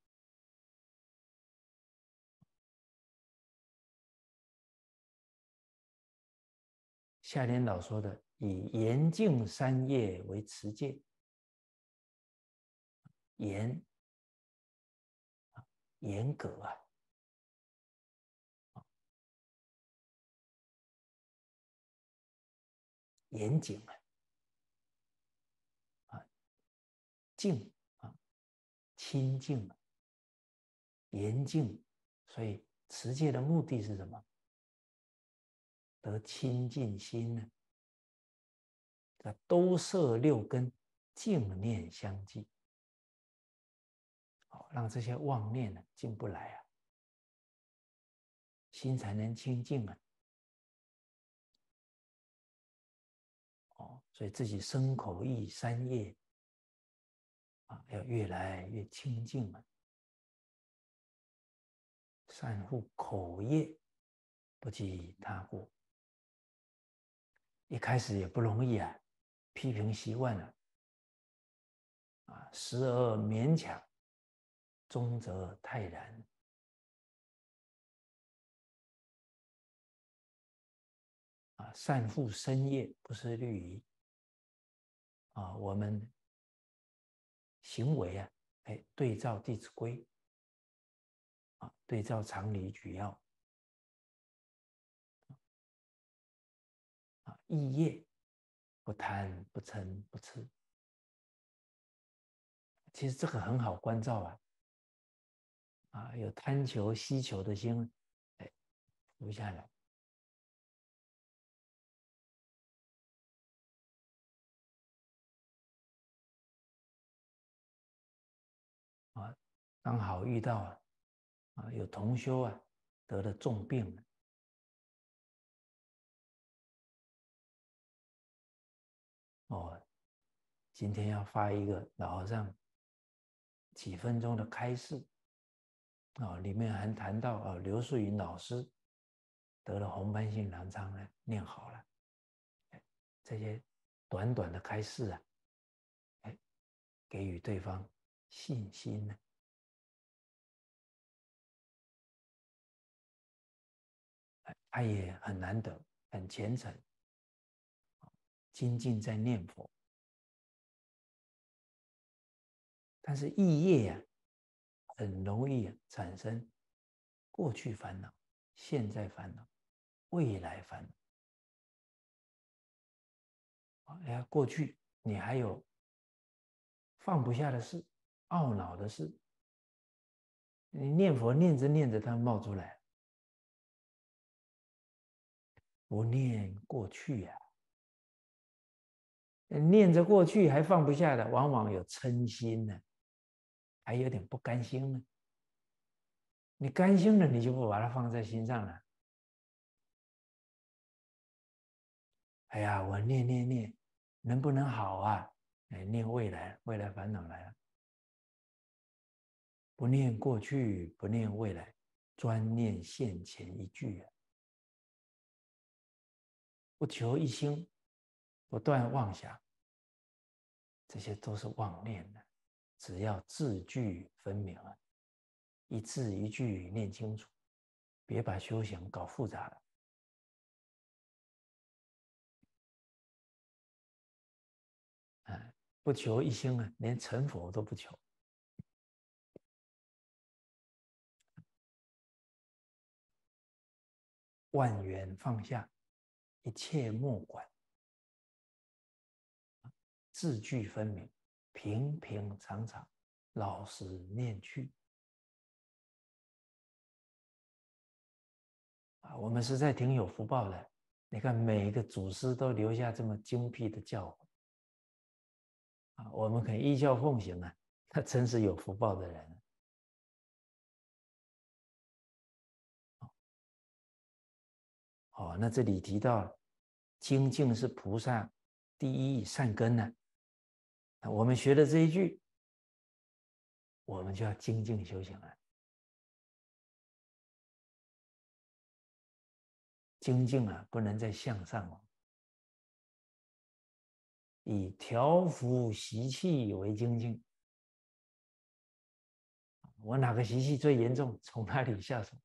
夏莲老说的，以严净三业为持戒，严严格啊，严谨啊，啊，净啊，清净啊，严净。所以持戒的目的是什么？得清净心呢？都摄六根，净念相继，好，让这些妄念呢进不来啊，心才能清净啊。哦，所以自己身口意三业啊，要越来越清净啊。善护口业，不计他过。一开始也不容易啊，批评习惯了啊，时而勉强，终则泰然。啊，善护身业，不是律仪啊。我们行为啊，哎，对照《弟子规》啊，对照常理举要啊，意业不贪不嗔不痴。其实这个很好关照啊，啊，有贪求希求的心，哎，留下来啊。刚好遇到啊，啊有同修啊得了重病了，哦，今天要发一个老和尚几分钟的开示啊，里面还谈到啊，刘素云老师得了红斑性狼疮呢，念好了，这些短短的开示啊，哎，给予对方信心呢。他也很难得，很虔诚，精进在念佛。但是意业啊，很容易产生过去烦恼、现在烦恼、未来烦恼。哎呀，过去你还有放不下的事、懊恼的事，你念佛念着念着，它冒出来，不念过去啊，念着过去还放不下的，往往有嗔心呢，还有点不甘心呢。你甘心了，你就不把它放在心上了。哎呀，我念念念，能不能好啊？哎，念未来，未来烦恼来了。不念过去，不念未来，专念现前一句啊！不求一心，不断妄想，这些都是妄念的。只要字句分明啊，一字一句念清楚，别把修行搞复杂了。啊，不求一心啊，连成佛都不求。万缘放下，一切莫管，字句分明，平平常常，老实念去。啊，我们实在挺有福报的。你看，每一个祖师都留下这么精辟的教诲啊，我们可以依教奉行啊，那真是有福报的人。哦，那这里提到精进是菩萨第一善根呢、啊，我们学的这一句，我们就要精进修行了。精进啊，不能再向上哦， 以调伏习气为精进。我哪个习气最严重，从哪里下手？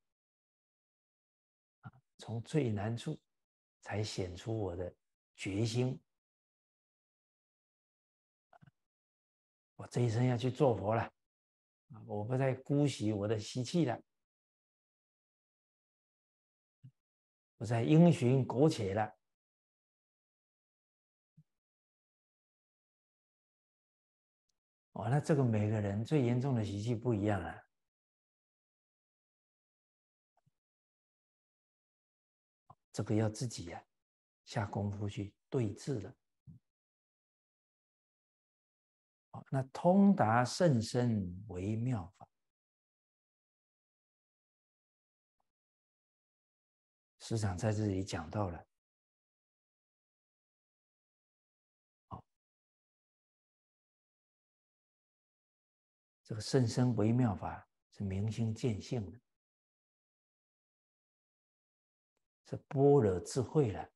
从最难处才显出我的决心。我这一生要去做佛了，我不再姑息我的习气了，不再因循苟且了。哦，那这个每个人最严重的习气不一样啊。这个要自己呀、啊、下功夫去对治了。哦，那通达甚深为妙法。师长在这里讲到了，哦，这个甚深为妙法是明心见性的，是般若智慧了。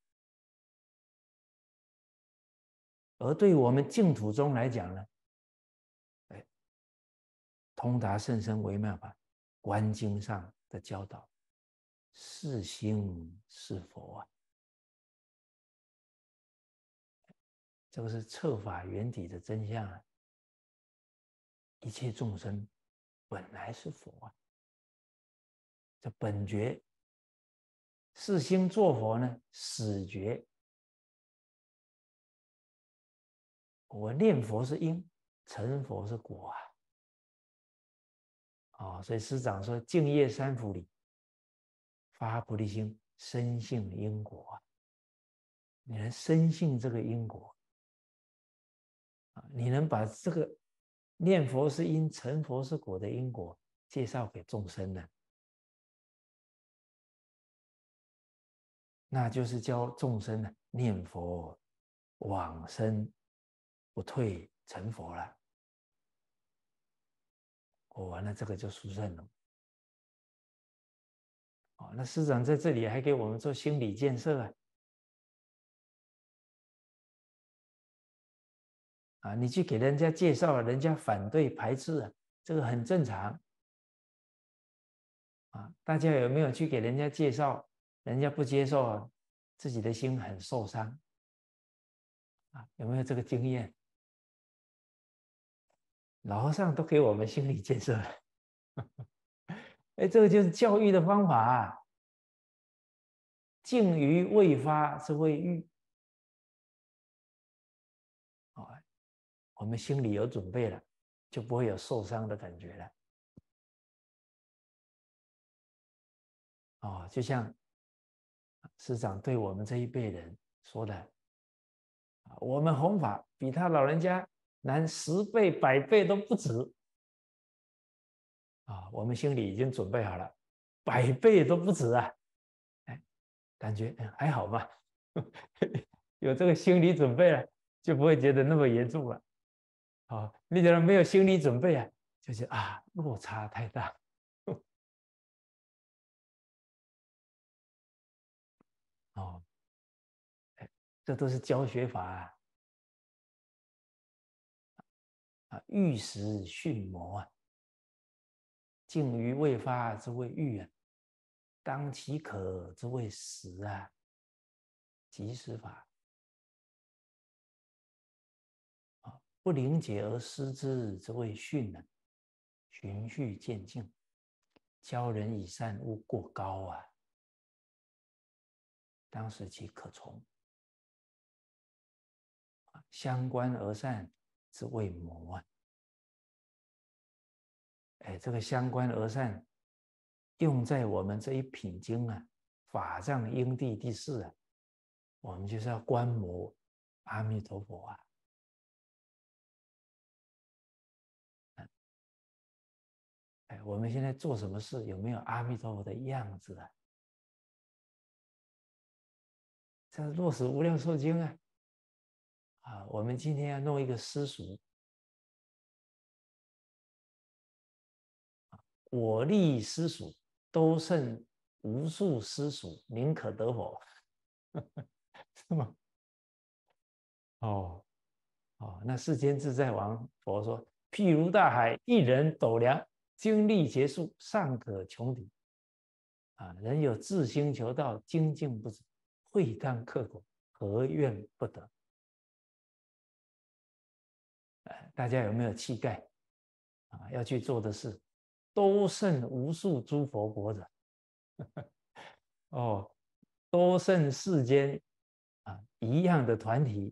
而对我们净土中来讲呢，哎，通达甚深微妙法，观经上的教导，是心是佛啊，这个是彻法圆体的真相啊。一切众生本来是佛啊，这本觉是心作佛呢，始觉。我念佛是因，成佛是果啊。哦，所以师长说，净业三福里发菩提心，深信因果啊。你能深信这个因果啊，你能把这个念佛是因，成佛是果的因果介绍给众生呢，那就是教众生呢念佛往生不退成佛了。哦，那这个就殊胜了。哦，那师长在这里还给我们做心理建设啊。啊，你去给人家介绍，人家反对排斥啊，这个很正常。啊，大家有没有去给人家介绍，人家不接受，自己的心很受伤？啊，有没有这个经验？老和尚都给我们心理建设了。哎，这个就是教育的方法啊。敬于未发是未育。哦，我们心里有准备了，就不会有受伤的感觉了。哦，就像师长对我们这一辈人说的，我们弘法比他老人家难十倍、百倍都不止。啊，我们心里已经准备好了，百倍都不止啊！哎，感觉还好吧，有这个心理准备了，就不会觉得那么严重了。哦，你假如没有心理准备啊，就是啊，落差太大。哦，这都是教学法啊，啊，欲时训谋啊，敬于未发之谓欲啊，当其可之谓时啊，即时法啊，不灵解而失之之谓训啊，循序渐进，教人以善勿过高啊，当时即可从。相关而善之谓谋啊。哎，这个相关而善用在我们这一品经啊，法藏因地第四啊，我们就是要观摩阿弥陀佛啊。哎，我们现在做什么事有没有阿弥陀佛的样子啊？这落实无量寿经啊。啊，我们今天要弄一个私塾，我立私塾，都胜无数私塾，宁可得佛。是吗？哦， 哦，那世间自在王佛说：譬如大海，一人斗量，精力结束，尚可穷敌。啊，人有自心求道，精进不止，会当刻苦，何怨不得？呃，大家有没有气概啊？要去做的事，都胜无数诸佛国者。哦，都胜世间啊一样的团体，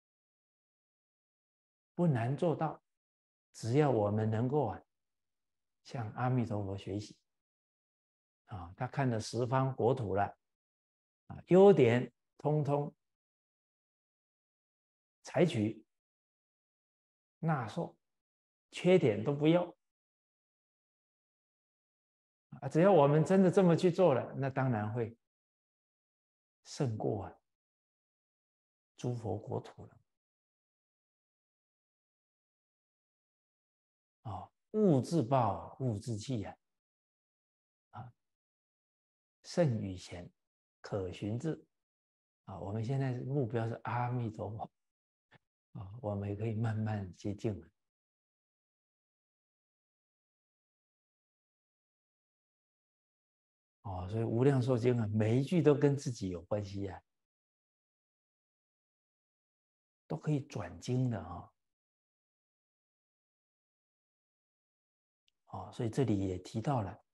不难做到。只要我们能够啊，向阿弥陀佛学习啊，他看了十方国土了啊，优点通通采取纳受，缺点都不要啊。只要我们真的这么去做了，那当然会胜过啊诸佛国土了。哦，物自暴，物自弃呀、啊，啊，圣与贤，可循志啊。我们现在目标是阿弥陀佛啊，我们也可以慢慢接近了。哦，所以无量寿经啊，每一句都跟自己有关系呀、啊，都可以转经的啊、哦。哦，所以这里也提到了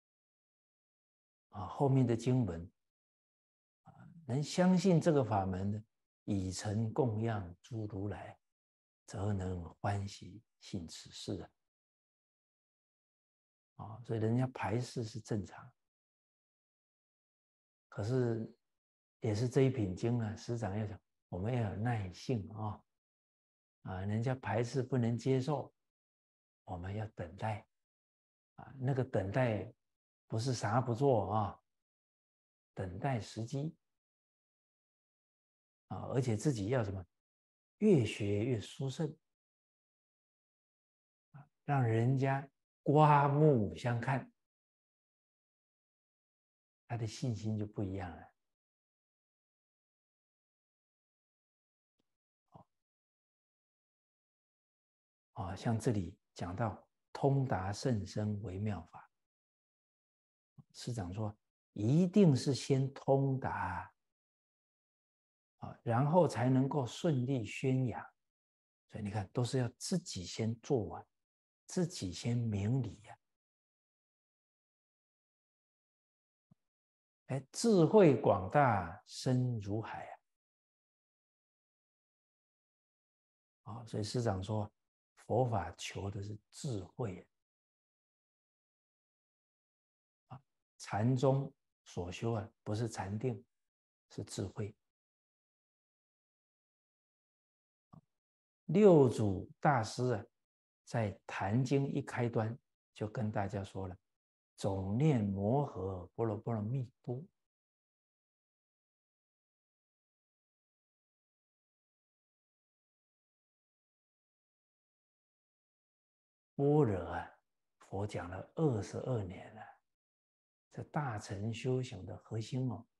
啊，后面的经文啊，能相信这个法门的，以诚供养诸如来，则能欢喜信此事啊。哦，所以人家排斥是正常，可是也是这一品经啊，师长要讲，我们要有耐性啊、哦。啊，人家排斥不能接受，我们要等待啊。那个等待不是啥不做啊，等待时机啊，而且自己要什么，越学越殊胜啊，让人家刮目相看，他的信心就不一样了。啊，像这里讲到通达甚深为妙法，师长说一定是先通达啊，然后才能够顺利宣扬。所以你看，都是要自己先做完，自己先明理呀、啊。哎，智慧广大，深如海啊！啊、哦，所以师长说，佛法求的是智慧啊。禅宗所修啊，不是禅定，是智慧。六祖大师啊，在《坛经》一开端就跟大家说了：总念摩诃般若波罗蜜多。般若啊，佛讲了二十二年了，这大乘修行的核心哦。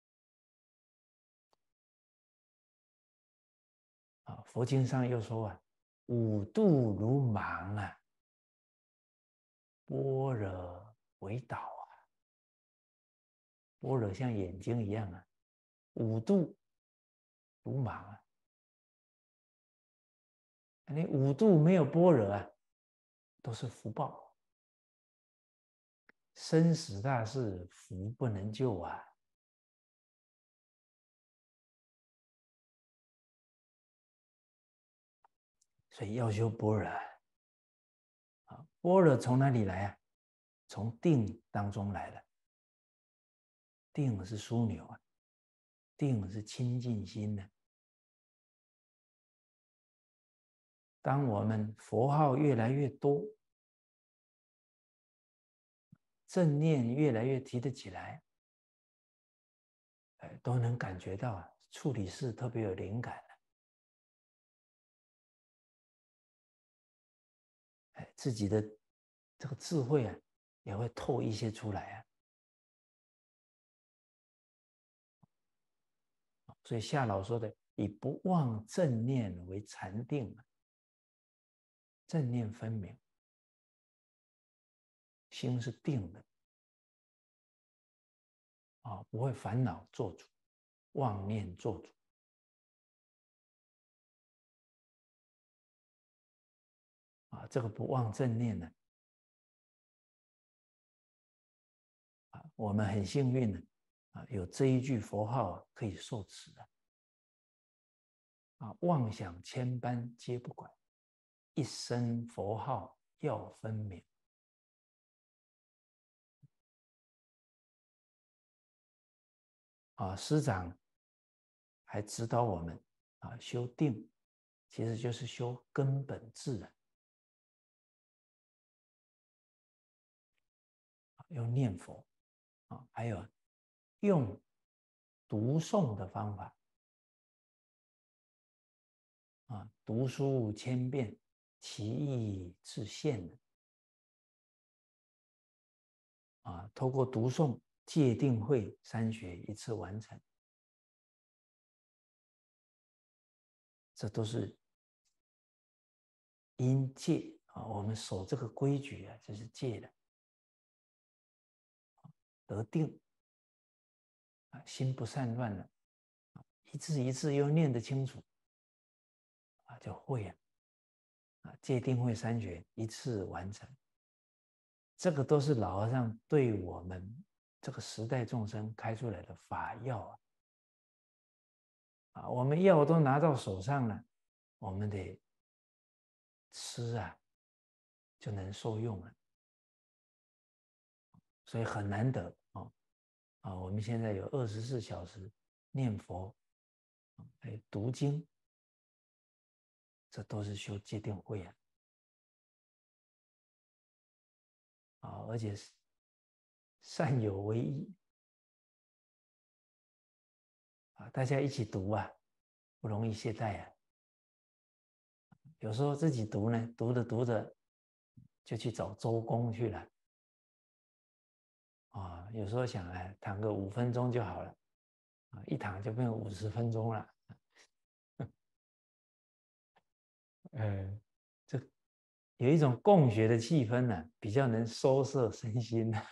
啊，佛经上又说啊，五度如盲啊，般若为导啊。般若像眼睛一样啊，五度如盲啊。你五度没有般若啊，都是福报。生死大事，福不能救啊。所以要修般若啊。般若从哪里来啊？从定当中来的。定是枢纽啊，定是清净心的。当我们佛号越来越多，正念越来越提得起来，哎，都能感觉到啊，处理事特别有灵感了。哎，自己的这个智慧啊，也会透一些出来啊。所以夏老说的以不忘正念为禅定，正念分明，心是定的，啊，不会烦恼做主，妄念做主。啊，这个不忘正念呢，啊，我们很幸运呢，啊，有这一句佛号可以受持的，啊，妄想千般皆不管，一声佛号要分明。啊，师长还指导我们啊，修定，其实就是修根本智啊，用念佛啊，还有用读诵的方法啊，读书千遍，其义自现的啊，透过读诵戒定慧三学一次完成，这都是因戒啊，我们守这个规矩啊，就是戒的，得定啊，心不散乱了，一字一字又念得清楚啊，就会啊，啊，戒定慧三学一次完成，这个都是老和尚对我们这个时代众生开出来的法药啊，啊，我们药都拿到手上了，我们得吃啊，就能受用了，所以很难得啊啊！我们现在有二十四小时念佛，还有读经，这都是修戒定慧啊，啊，而且是善友为一啊，大家一起读啊，不容易懈怠啊。有时候自己读呢，读着读着就去找周公去了啊。有时候想哎，躺个五分钟就好了啊，一躺就变五十分钟了。呃，这有一种共学的气氛呢、啊，比较能收摄身心的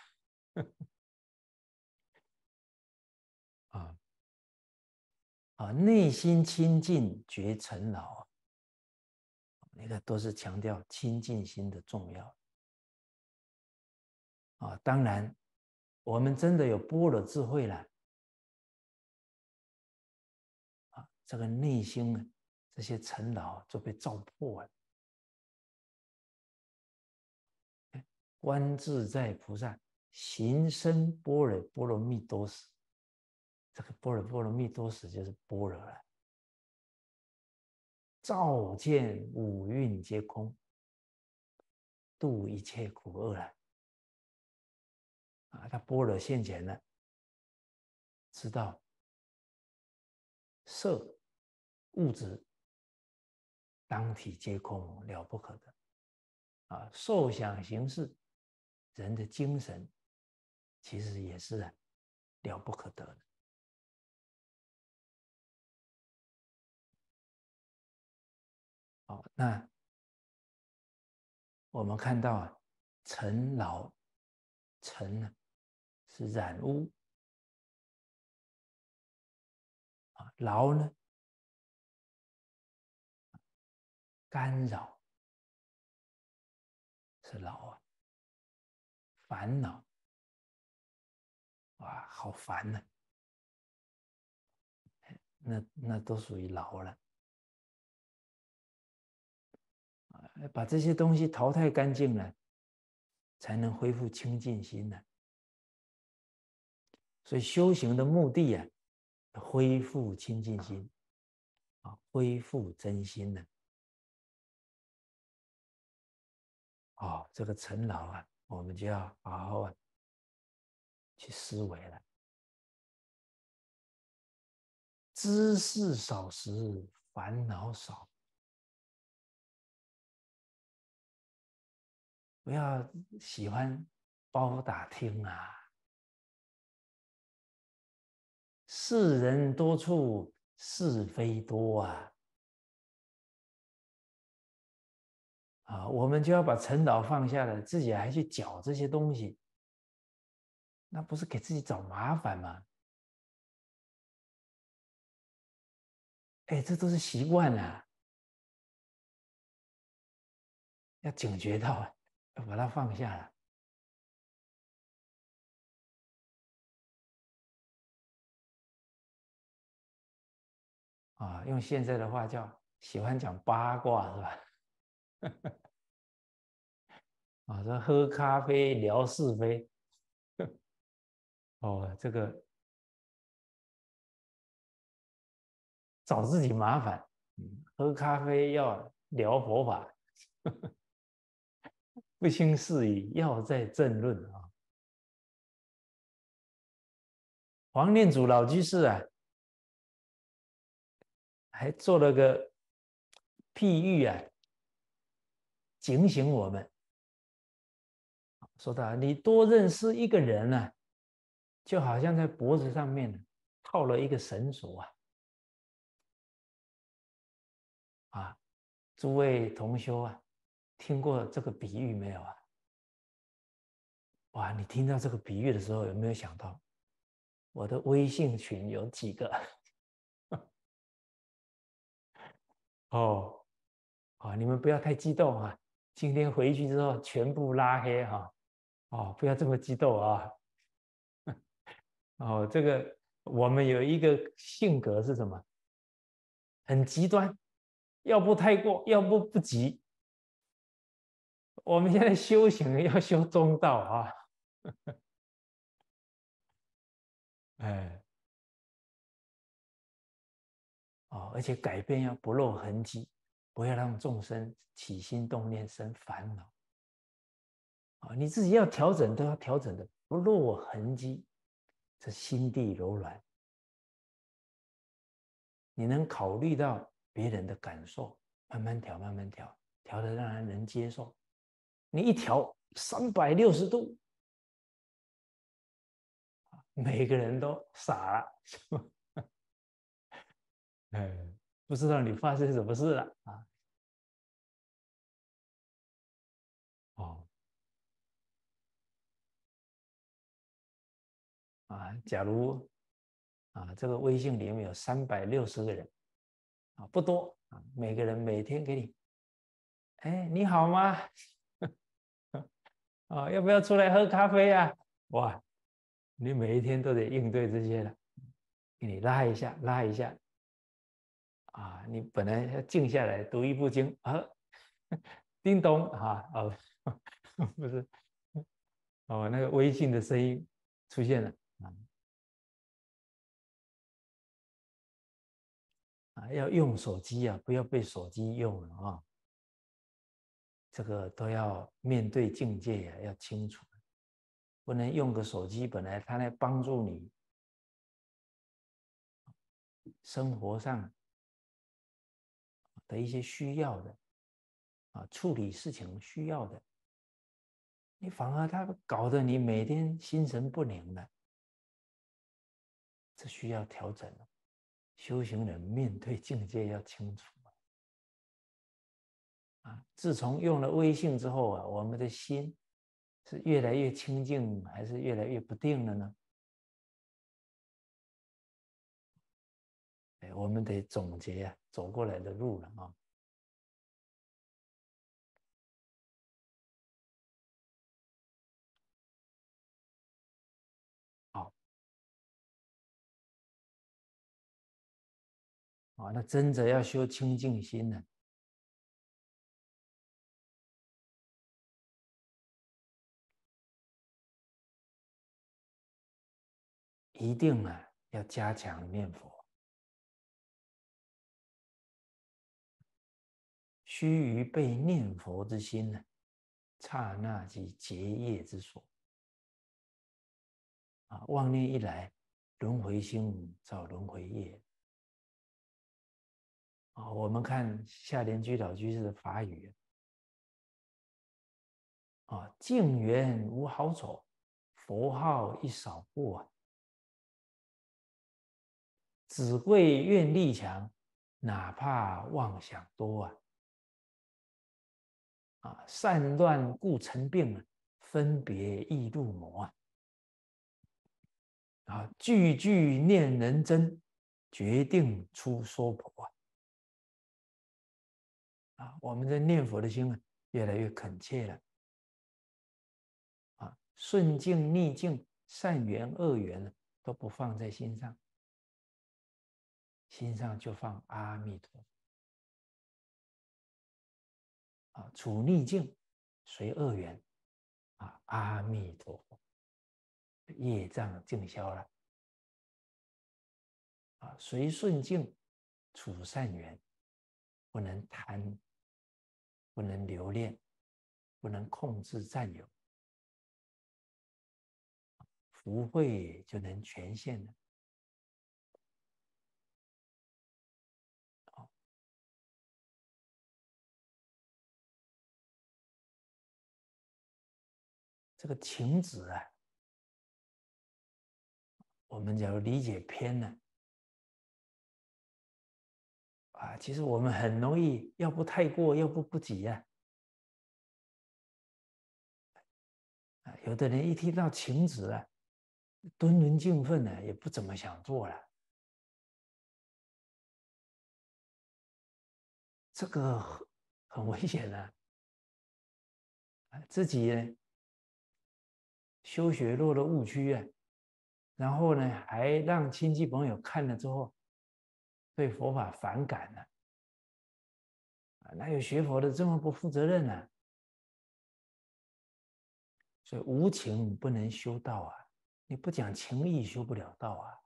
啊啊，内心清净觉尘劳，那个都是强调清净心的重要啊。当然，我们真的有般若智慧了啊，这个内心啊，这些尘劳就被照破了。观自在菩萨行深般若波罗蜜多时，这个般若波罗蜜多时就是般若了。照见五蕴皆空，度一切苦厄了。啊，他般若现前了，知道色物质当体皆空，了不可得。啊，受想行识，人的精神其实也是啊，了不可得的。好，那我们看到啊，尘劳，尘呢是染污啊，劳呢干扰是劳啊，烦恼哇，好烦呐、啊，那那都属于劳了啊，把这些东西淘汰干净了，才能恢复清净心呢、啊。所以修行的目的啊，恢复清净心啊，恢复真心呢。哦，这个尘劳啊，我们就要好好啊去思维了。知识少时，烦恼少。不要喜欢包打听啊，世人多处是非多啊！啊，我们就要把尘劳放下了，自己还去搅这些东西，那不是给自己找麻烦吗？哎，这都是习惯啊，要警觉到啊，要把它放下了。啊，用现在的话叫喜欢讲八卦是吧？啊，说喝咖啡聊是非，哦，这个找自己麻烦。嗯，喝咖啡要聊佛法，不兴事宜要在正论啊。黄念祖老居士啊，还做了个譬喻啊，警醒我们，说到你多认识一个人呢、啊，就好像在脖子上面套了一个绳索啊。啊，诸位同修啊，听过这个比喻没有啊？哇，你听到这个比喻的时候，有没有想到我的微信群有几个？哦，啊，你们不要太激动啊！今天回去之后全部拉黑哈、啊！哦，不要这么激动啊！哦，这个我们有一个性格是什么？很极端，要不太过，要不不急。我们现在修行要修中道啊！哎，哦，而且改变要不露痕迹，不要让众生起心动念生烦恼啊！你自己要调整，都要调整的不露痕迹，这心地柔软，你能考虑到别人的感受，慢慢调，慢慢调，调的让人能接受。你一调三百六十度，每个人都傻了，哎，不知道你发生什么事了啊？哦啊，假如啊，这个微信里面有三百六十个人啊，不多啊，每个人每天给你，哎，你好吗？啊，要不要出来喝咖啡啊？哇，你每一天都得应对这些了，给你拉一下，拉一下啊，你本来要静下来读一部经啊，叮咚啊，哦，不是，哦，那个微信的声音出现了啊啊，要用手机啊，不要被手机用了啊，这个都要面对境界呀、啊，要清楚，不能用个手机，本来它来帮助你生活上的一些需要的啊，处理事情需要的，你反而它搞得你每天心神不宁的，这需要调整了。修行人面对境界要清楚啊！自从用了微信之后啊，我们的心是越来越清净，还是越来越不定了呢？哎，我们得总结啊，走过来的路了啊！好啊，那真的要修清净心呢，一定啊要加强念佛，须臾被念佛之心呢，刹那即结业之所啊！妄念一来，轮回心造轮回业啊！我们看下莲居老居士的法语啊，净缘无好丑，佛号一扫过啊， 只会愿力强，哪怕妄想多啊！啊，善乱故成病啊，分别易入魔啊！啊，句句念人真，决定出娑婆啊！啊，我们的念佛的心啊，越来越恳切了。啊，顺境逆境、善缘恶缘呢，都不放在心上，心上就放阿弥陀佛。啊，处逆境、随恶缘，啊，阿弥陀佛，业障尽消了。啊，随顺境，处善缘，不能贪，不能留恋，不能控制占有，福慧就能全现了。这个情执啊，我们假如理解偏了啊，其实我们很容易，要不太过，要不不及啊。啊，有的人一听到情执啊，敦伦敬分呢，也不怎么想做了。这个很很危险的、啊，自己呢修学落了误区啊，然后呢还让亲戚朋友看了之后，对佛法反感了、啊，哪有学佛的这么不负责任呢、啊？所以无情不能修道啊，你不讲情义，修不了道啊。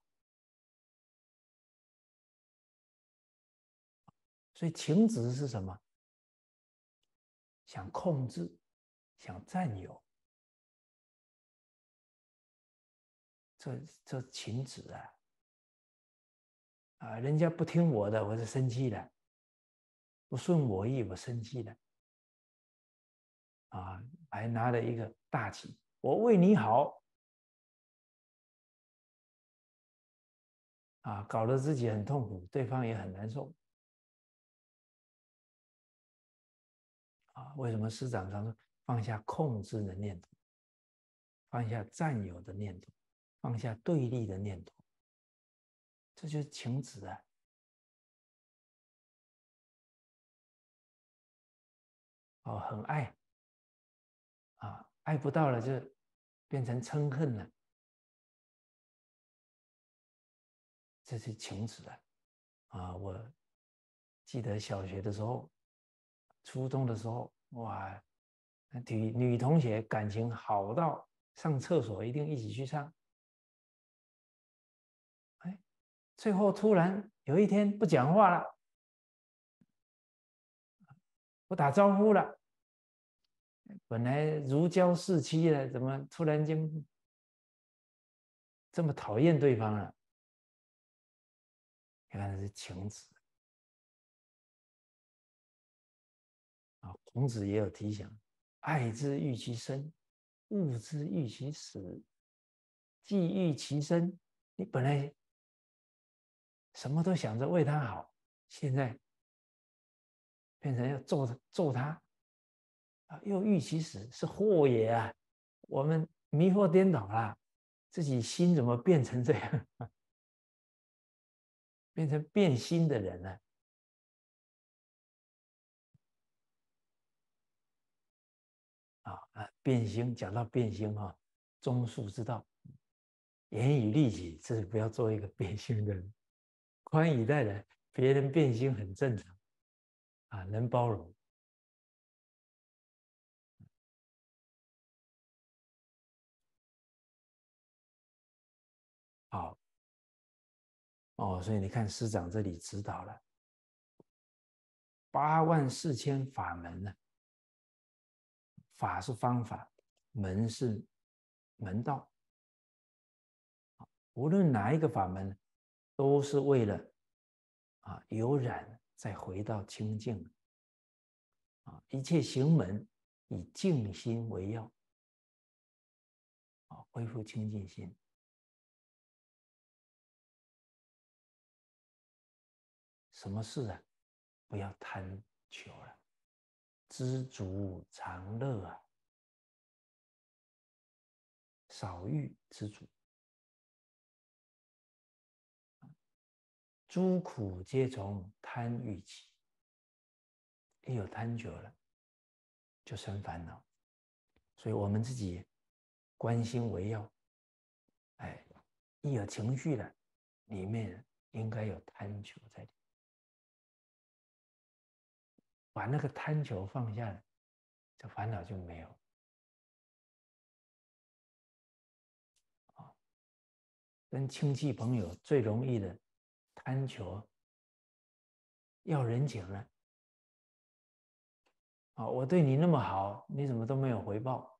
所以情执是什么？想控制，想占有，这这情执啊！啊，人家不听我的，我就生气了；不顺我意，我生气了。啊，还拿了一个大旗，我为你好，啊，搞得自己很痛苦，对方也很难受。啊，为什么师长常说放下控制的念头，放下占有的念头，放下对立的念头？这就是情执啊！哦，很爱啊，爱不到了就变成嗔恨了，这是情执啊！啊，我记得小学的时候，初中的时候，哇，女女同学感情好到上厕所一定一起去上。哎，最后突然有一天不讲话了，不打招呼了，本来如胶似漆的，怎么突然间这么讨厌对方了？你看，是情执啊！孔子也有提醒：爱之欲其生，恶之欲其死。既欲其生，你本来什么都想着为他好，现在变成要揍揍他啊！又欲其死，是祸也啊！我们迷惑颠倒了，自己心怎么变成这样？变成变心的人了啊啊！变心，讲到变心哈、哦，中恕之道，严以律己，这是不要做一个变心的人，宽以待人，别人变心很正常啊，能包容。好哦，所以你看师长这里指导了八万四千法门呢、啊，法是方法，门是门道，无论哪一个法门，都是为了啊有染再回到清净啊，一切行门以静心为要啊，恢复清净心。 什么事啊？不要贪求了，知足常乐啊，少欲知足。诸苦皆从贪欲起，一有贪求了，就生烦恼。所以我们自己观心为要。哎，一有情绪了，里面应该有贪求在里面。把那个贪求放下了，这烦恼就没有。啊，跟亲戚朋友最容易的贪求，要人情了。啊，我对你那么好，你怎么都没有回报？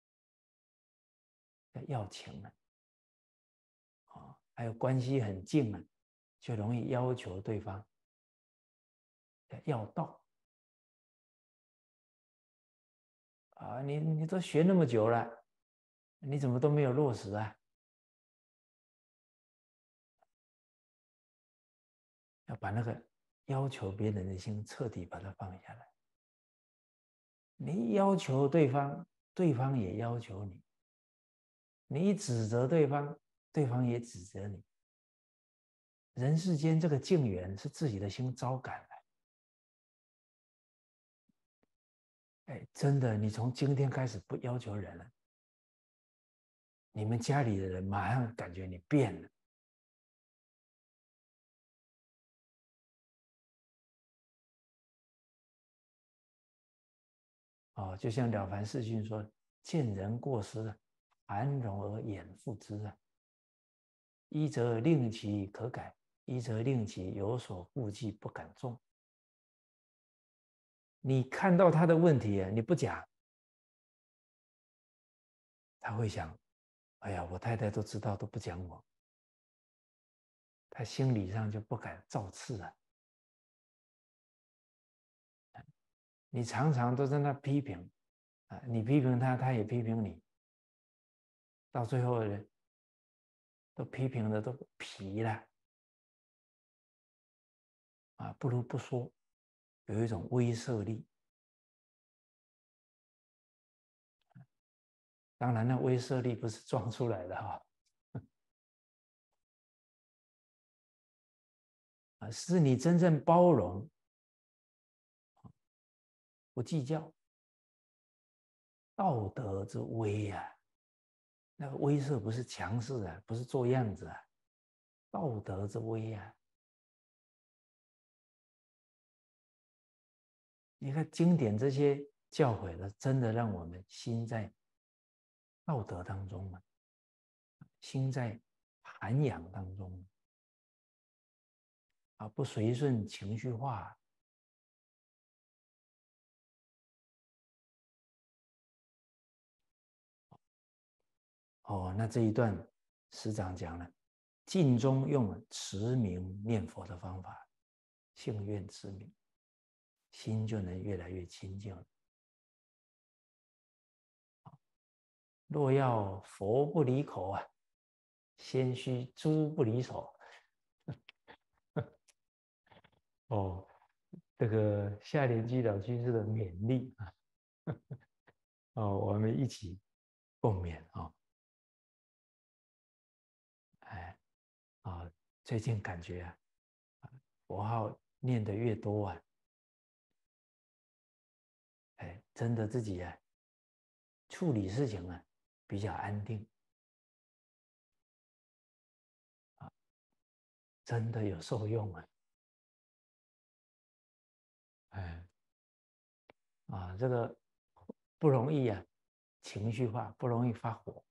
要情了。啊，还有关系很近了，就容易要求对方要到。啊，你你都学那么久了，你怎么都没有落实啊？要把那个要求别人的心彻底把它放下来。你要求对方，对方也要求你；你指责对方，对方也指责你。人世间这个境缘是自己的心招感来。哎，真的，你从今天开始不要求人了，你们家里的人马上感觉你变了。哦，就像了凡四训说：“见人过失，含容而掩覆之啊。一则令其可改，一则令其有所顾忌，不敢纵。”你看到他的问题，你不讲，他会想：哎呀，我太太都知道，都不讲我。他心理上就不敢造次了。你常常都在那批评，啊，你批评他，他也批评你，到最后呢，都批评的都疲了，啊，不如不说，有一种威慑力。当然，那威慑力不是装出来的哈，啊，是你真正包容，不计较，道德之威啊。那个威慑不是强势啊，不是做样子啊，道德之威啊。你看经典这些教诲的，真的让我们心在道德当中嘛，心在涵养当中啊，不随顺情绪化。哦，那这一段师长讲了，静中用持名念佛的方法，信愿持名，心就能越来越清净了。若要佛不离口啊，先须猪不离手。哦，这个夏莲居老居士的勉励啊，哦，我们一起共勉啊、哦！哎，啊、哦，最近感觉啊，佛号念得越多啊，哎，真的自己啊，处理事情啊比较安定啊，真的有受用啊，哎，啊，这个不容易啊，情绪化不容易发火。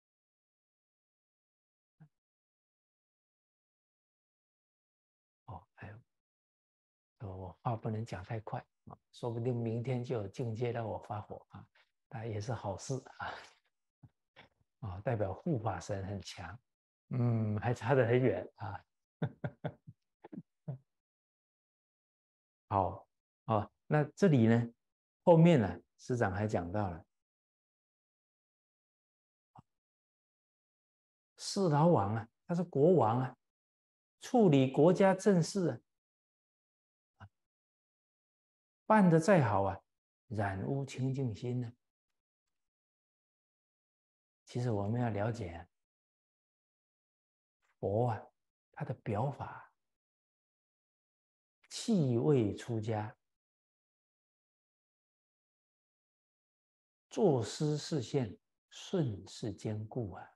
哦，还有，我话不能讲太快啊，说不定明天就有境界让我发火啊，那也是好事啊，啊，代表护法神很强。嗯，还差得很远啊。好，啊，那这里呢，后面呢，师长还讲到了，世劳王啊，他是国王啊，处理国家政事啊， 办得再好啊，染污清净心呢？其实我们要了解啊，佛啊，他的表法，气味出家，作施示现，顺势兼顾啊。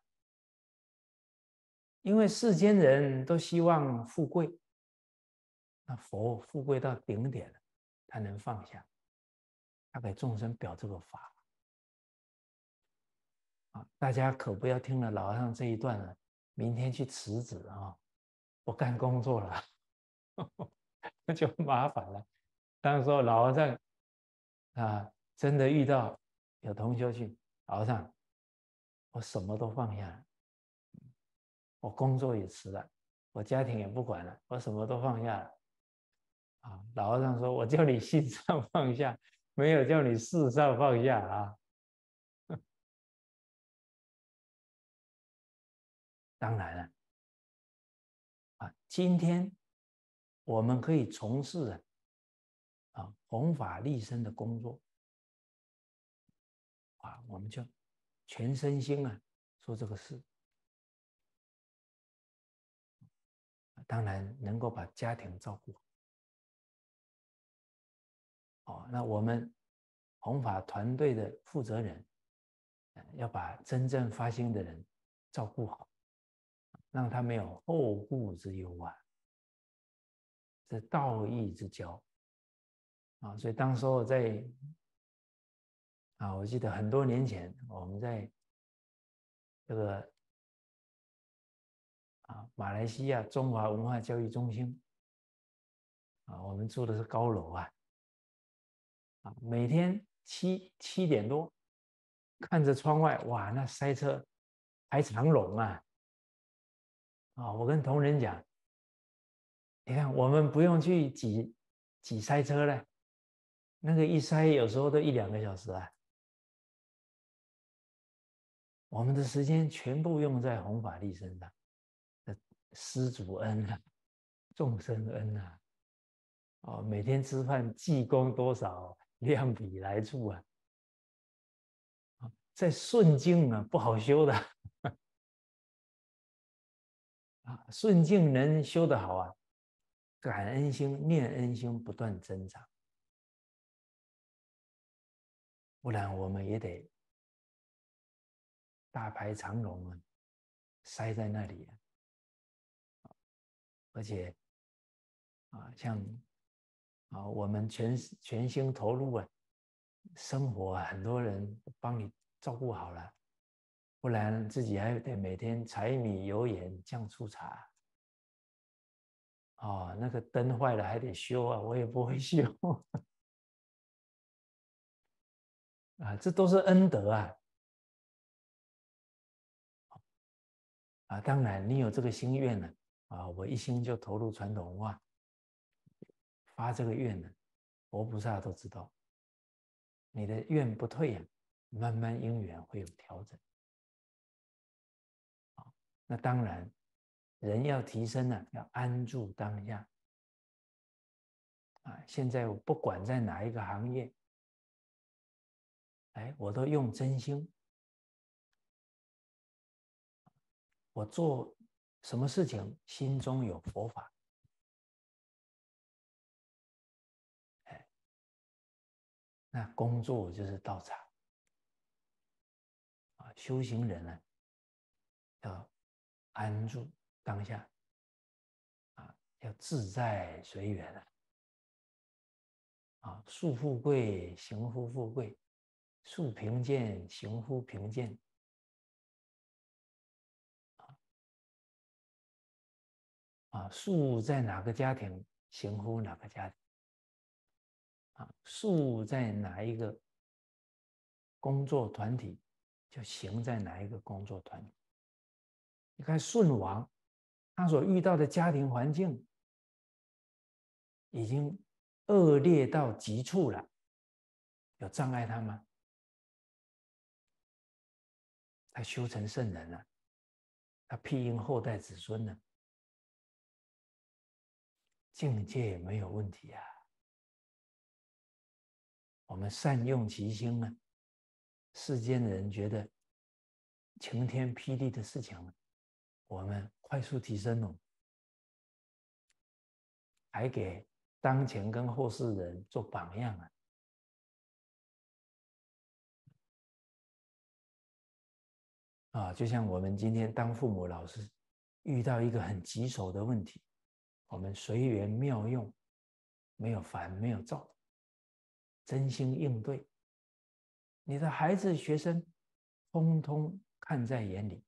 因为世间人都希望富贵，那佛富贵到顶点了，他能放下，他给众生表这个法啊！大家可不要听了老和尚这一段了，明天去辞职啊，不干工作了，那就麻烦了。当时候老和尚啊，真的遇到有同修去，老和尚，我什么都放下了，我工作也辞了，我家庭也不管了，我什么都放下了。啊，老和尚说：“我叫你心上放下，没有叫你事上放下啊。”当然了，啊，今天我们可以从事啊啊弘法利生的工作，啊，我们就全身心啊做这个事。当然能够把家庭照顾好。哦，那我们弘法团队的负责人，要把真正发心的人照顾好，让他没有后顾之忧啊，这道义之交啊。所以当时候在啊，我记得很多年前我们在这个啊马来西亚中华文化教育中心啊，我们住的是高楼啊，啊，每天七七点多，看着窗外，哇，那塞车排长龙啊！啊，我跟同仁讲，你看我们不用去挤挤塞车了，那个一塞有时候都一两个小时啊。我们的时间全部用在弘法利生上，施主恩啊，众生恩啊，哦，每天吃饭济公多少，量比来处啊。在顺境啊，不好修的啊，顺境能修得好啊，感恩心、念恩心不断增长，不然我们也得大排长龙啊，塞在那里啊。而且啊，像啊，我们全全心投入啊，生活啊，很多人帮你照顾好了，不然自己还得每天柴米油盐酱醋茶。哦，那个灯坏了还得修啊，我也不会修啊，这都是恩德啊。啊，当然你有这个心愿了啊，我一心就投入传统文化，发这个愿呢，佛菩萨都知道，你的愿不退啊，慢慢因缘会有调整。啊，那当然，人要提升呢，要安住当下。啊，现在我不管在哪一个行业，哎，我都用真心。我做什么事情，心中有佛法。哎，那工作就是道场啊。修行人呢，要安住当下啊，要自在随缘啊。啊，树富贵，行乎富贵；树贫贱，行乎贫贱。啊，树在哪个家庭，行乎哪个家庭。啊，树在哪一个工作团体，就行在哪一个工作团体。你看舜王，他所遇到的家庭环境已经恶劣到极处了，有障碍他吗？他修成圣人了，他庇荫后代子孙了，境界没有问题啊。 我们善用其心啊，世间人觉得晴天霹雳的事情，我们快速提升哦，还给当前跟后世人做榜样啊。啊，就像我们今天当父母老师，遇到一个很棘手的问题，我们随缘妙用，没有烦，没有躁，真心应对，你的孩子、学生，通通看在眼里，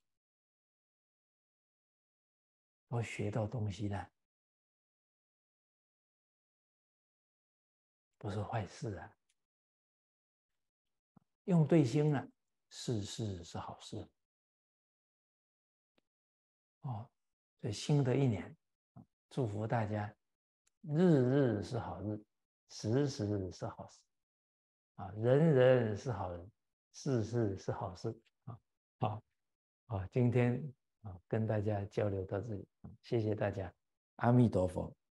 都学到东西了，不是坏事啊。用对心了，事事是好事。哦，所以新的一年，祝福大家，日日是好日，时时是好事啊，人人是好人，事事是好事啊。好，好，今天啊跟大家交流到这里，谢谢大家，阿弥陀佛。